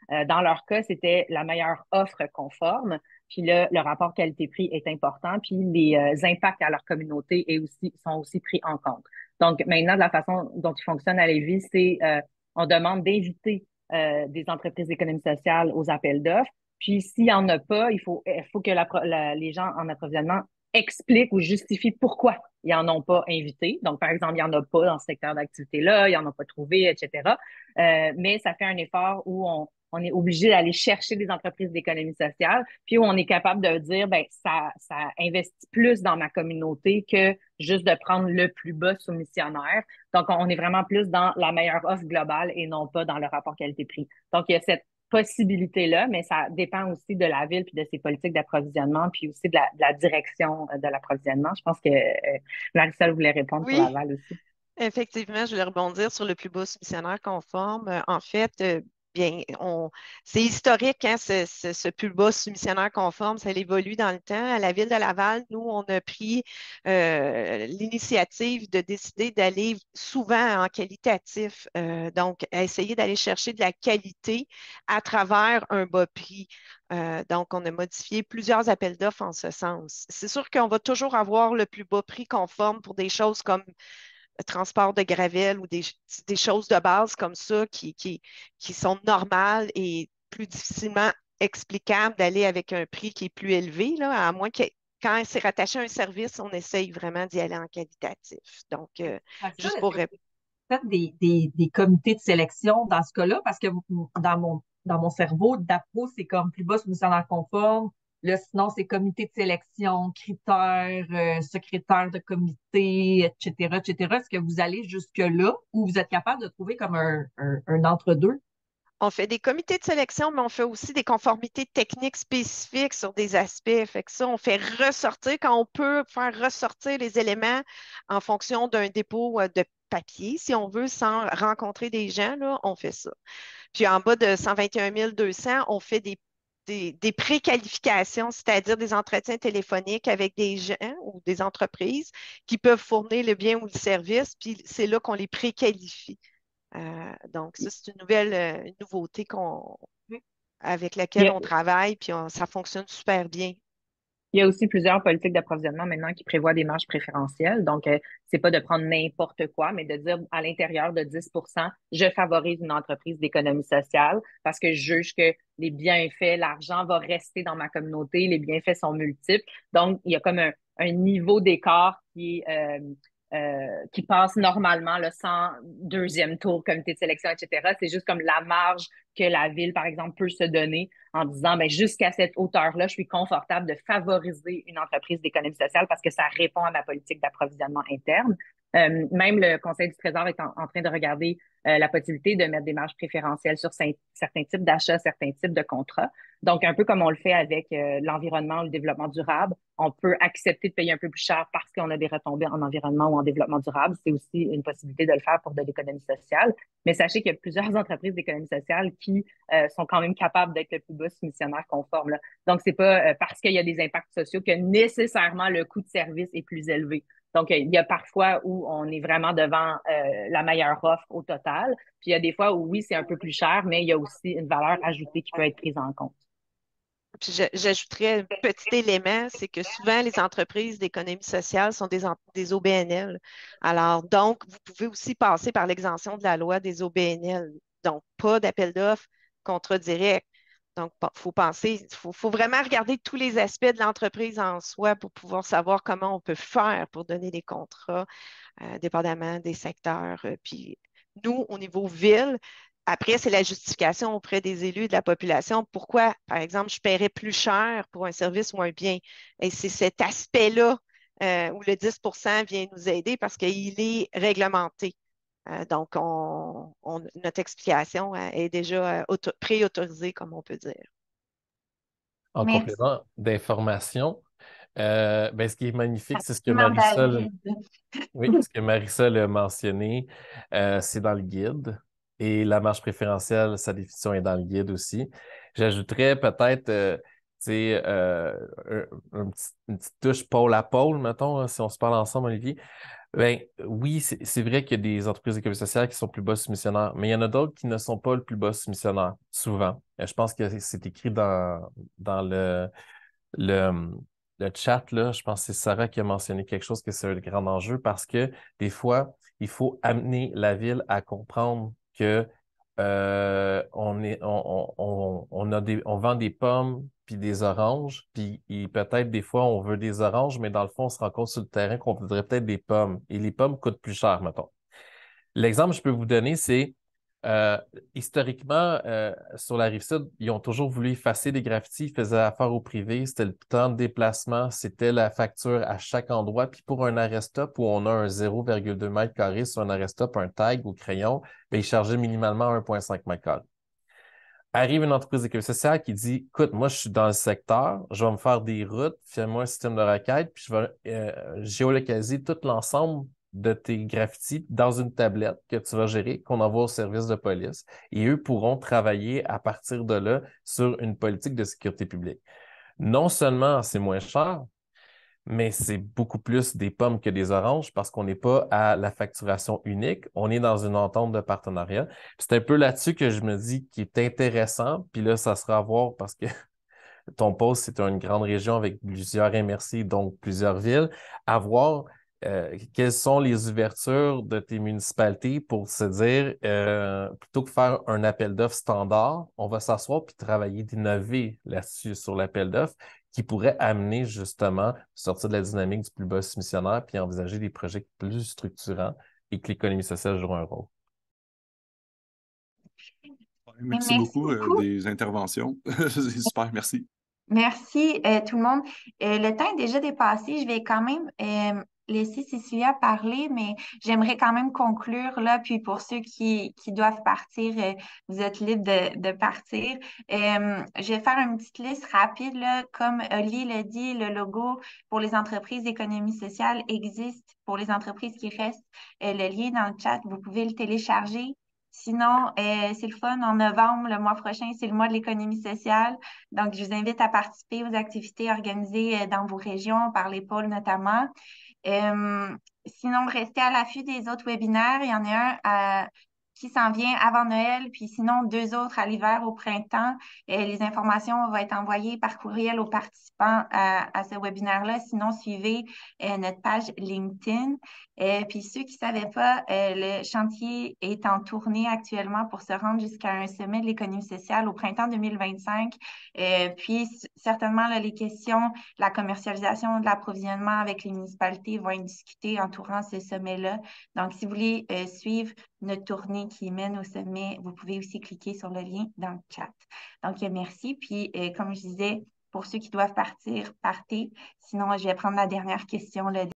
Dans leur cas, c'était la meilleure offre conforme. Puis là, le rapport qualité-prix est important. Puis les impacts à leur communauté sont aussi pris en compte. Donc maintenant, de la façon dont ils fonctionnent à Lévis, c'est on demande d'inviter des entreprises d'économie sociale aux appels d'offres. Puis s'il n'y en a pas, il faut que les gens en approvisionnement expliquent ou justifient pourquoi ils n'en ont pas invité. Donc, par exemple, il n'y en a pas dans ce secteur d'activité-là, ils n'en ont pas trouvé, etc. Mais ça fait un effort où on est obligé d'aller chercher des entreprises d'économie sociale, puis où on est capable de dire, ben ça investit plus dans ma communauté que juste de prendre le plus bas soumissionnaire. Donc, on est vraiment plus dans la meilleure offre globale et non pas dans le rapport qualité-prix. Donc, il y a cette possibilité-là, mais ça dépend aussi de la ville puis de ses politiques d'approvisionnement, puis aussi de la direction de l'approvisionnement. Je pense que Marisol voulait répondre pour Oui, Laval aussi. effectivement, je voulais rebondir sur le plus bas soumissionnaire conforme. En fait, bien, c'est historique, hein, ce plus bas soumissionnaire conforme, ça évolue dans le temps. À la Ville de Laval, nous, on a pris l'initiative de décider d'aller souvent en qualitatif, donc à essayer d'aller chercher de la qualité à travers un bas prix. Donc, on a modifié plusieurs appels d'offres en ce sens. C'est sûr qu'on va toujours avoir le plus bas prix conforme pour des choses comme transport de gravelle ou des choses de base comme ça qui sont normales et plus difficilement explicables d'aller avec un prix qui est plus élevé, là, à moins que quand c'est rattaché à un service, on essaye vraiment d'y aller en qualitatif. Donc, Marisol, juste est-ce pour que vous faites des comités de sélection dans ce cas-là? Parce que dans mon cerveau, d'appro, c'est comme plus bas soumissionnaire conforme. Là, sinon, c'est comité de sélection, critères, secrétaire de comité, etc., etc. Est-ce que vous allez jusque-là ou vous êtes capable de trouver comme un entre-deux? on fait des comités de sélection, mais on fait aussi des conformités techniques spécifiques sur des aspects. Fait que ça, on fait ressortir, quand on peut faire ressortir les éléments en fonction d'un dépôt de papier, si on veut, sans rencontrer des gens, là, on fait ça. Puis en bas de 121 200, on fait des préqualifications, c'est-à-dire des entretiens téléphoniques avec des gens ou des entreprises qui peuvent fournir le bien ou le service, puis c'est là qu'on les préqualifie. Donc, ça, c'est une nouveauté avec Il y laquelle a, on travaille, puis ça fonctionne super bien. Il y a aussi plusieurs politiques d'approvisionnement maintenant qui prévoient des marges préférentielles. Donc, c'est pas de prendre n'importe quoi, mais de dire à l'intérieur de 10 je favorise une entreprise d'économie sociale parce que je juge que les bienfaits, l'argent va rester dans ma communauté, les bienfaits sont multiples. Donc, il y a comme un niveau d'écart qui passe normalement là, sans deuxième tour, comité de sélection, etc. C'est juste comme la marge que la ville, par exemple, peut se donner en disant, ben, jusqu'à cette hauteur-là, je suis confortable de favoriser une entreprise d'économie sociale parce que ça répond à ma politique d'approvisionnement interne. Même le Conseil du Trésor est en train de regarder la possibilité de mettre des marges préférentielles sur certains types d'achats, certains types de contrats. Donc, un peu comme on le fait avec l'environnement ou le développement durable, on peut accepter de payer un peu plus cher parce qu'on a des retombées en environnement ou en développement durable. C'est aussi une possibilité de le faire pour de l'économie sociale. Mais sachez qu'il y a plusieurs entreprises d'économie sociale qui sont quand même capables d'être le plus bas soumissionnaire conforme, là. Donc, c'est pas parce qu'il y a des impacts sociaux que nécessairement le coût de service est plus élevé. Donc, il y a parfois où on est vraiment devant la meilleure offre au total. Puis, il y a des fois où, oui, c'est un peu plus cher, mais il y a aussi une valeur ajoutée qui peut être prise en compte. Puis j'ajouterais un petit élément, c'est que souvent les entreprises d'économie sociale sont des OBNL. Alors, donc, vous pouvez aussi passer par l'exemption de la loi des OBNL. Donc, pas d'appel d'offres, contrat direct. Donc, il faut penser, faut vraiment regarder tous les aspects de l'entreprise en soi pour pouvoir savoir comment on peut faire pour donner des contrats, dépendamment des secteurs. Puis, nous, au niveau ville, après, c'est la justification auprès des élus et de la population. Pourquoi, par exemple, je paierais plus cher pour un service ou un bien? Et c'est cet aspect-là où le 10 vient nous aider parce qu'il est réglementé. Donc, notre explication est déjà pré-autorisée, comme on peut dire. En Merci. complément d'informations, ben, ce qui est magnifique, c'est ce que Absolument, Marisol, David. oui, ce que Marisol a mentionné, c'est dans le guide. Et la marge préférentielle, sa définition est dans le guide aussi. J'ajouterais peut-être sais, une petite touche pôle à pôle, mettons, si on se parle ensemble, Olivier. Ben, oui, c'est vrai qu'il y a des entreprises d'économie sociale qui sont plus bas soumissionnaires, mais il y en a d'autres qui ne sont pas le plus bas soumissionnaire, souvent. Je pense que c'est écrit dans le, le chat, là. Je pense que c'est Sarah qui a mentionné quelque chose que c'est un grand enjeu parce que des fois, il faut amener la ville à comprendre que on vend des pommes puis des oranges, puis peut-être des fois on veut des oranges, mais dans le fond, on se rend compte sur le terrain qu'on voudrait peut-être des pommes. Et les pommes coûtent plus cher, mettons. L'exemple que je peux vous donner, c'est euh, historiquement, sur la Rive-Sud, ils ont toujours voulu effacer des graffitis, ils faisaient affaire au privé, c'était le temps de déplacement, c'était la facture à chaque endroit. Puis pour un arrêt-stop où on a un 0,2 mètres carrés sur un arrêt-stop, un tag au crayon, bien, ils chargeaient minimalement 1,5 mètres carrés. Arrive une entreprise d'économie sociale qui dit, écoute, moi, je suis dans le secteur, je vais me faire des routes, fais-moi un système de requête, puis je vais géolocaliser tout l'ensemble de tes graffitis dans une tablette que tu vas gérer, qu'on envoie au service de police. Et eux pourront travailler à partir de là sur une politique de sécurité publique. Non seulement c'est moins cher, mais c'est beaucoup plus des pommes que des oranges parce qu'on n'est pas à la facturation unique, on est dans une entente de partenariat. C'est un peu là-dessus que je me dis qui est intéressant, puis là, ça sera à voir parce que ton poste, c'est une grande région avec plusieurs MRC, donc plusieurs villes, à voir quelles sont les ouvertures de tes municipalités pour se dire, plutôt que faire un appel d'offres standard, on va s'asseoir puis travailler, d'innover là-dessus sur l'appel d'offres qui pourrait amener justement sortir de la dynamique du plus bas soumissionnaire puis envisager des projets plus structurants et que l'économie sociale joue un rôle. Merci beaucoup des interventions. C'est super, merci. Merci tout le monde. Le temps est déjà dépassé. Je vais quand même laisser Cécilia parler, mais j'aimerais quand même conclure là. Puis pour ceux qui doivent partir, vous êtes libres de partir. Je vais faire une petite liste rapide là. Comme Oli l'a dit, le logo pour les entreprises d'économie sociale existe pour les entreprises qui restent. Le lien dans le chat, vous pouvez le télécharger. Sinon, c'est le fun. En novembre, le mois prochain, c'est le mois de l'économie sociale. Donc, je vous invite à participer aux activités organisées dans vos régions, par les pôles notamment. Sinon, restez à l'affût des autres webinaires. Il y en a un qui s'en vient avant Noël, puis sinon 2 autres à l'hiver, au printemps. Les informations vont être envoyées par courriel aux participants à ce webinaire-là. Sinon, suivez notre page LinkedIn. Puis ceux qui ne savaient pas, le chantier est en tournée actuellement pour se rendre jusqu'à un sommet de l'économie sociale au printemps 2025. Puis certainement, là, les questions, la commercialisation de l'approvisionnement avec les municipalités vont être discutées entourant ce sommet-là. Donc, si vous voulez suivre notre tournée qui mène au sommet, vous pouvez aussi cliquer sur le lien dans le chat. Donc, merci. Puis, comme je disais, pour ceux qui doivent partir, partez. Sinon, je vais prendre la dernière question là,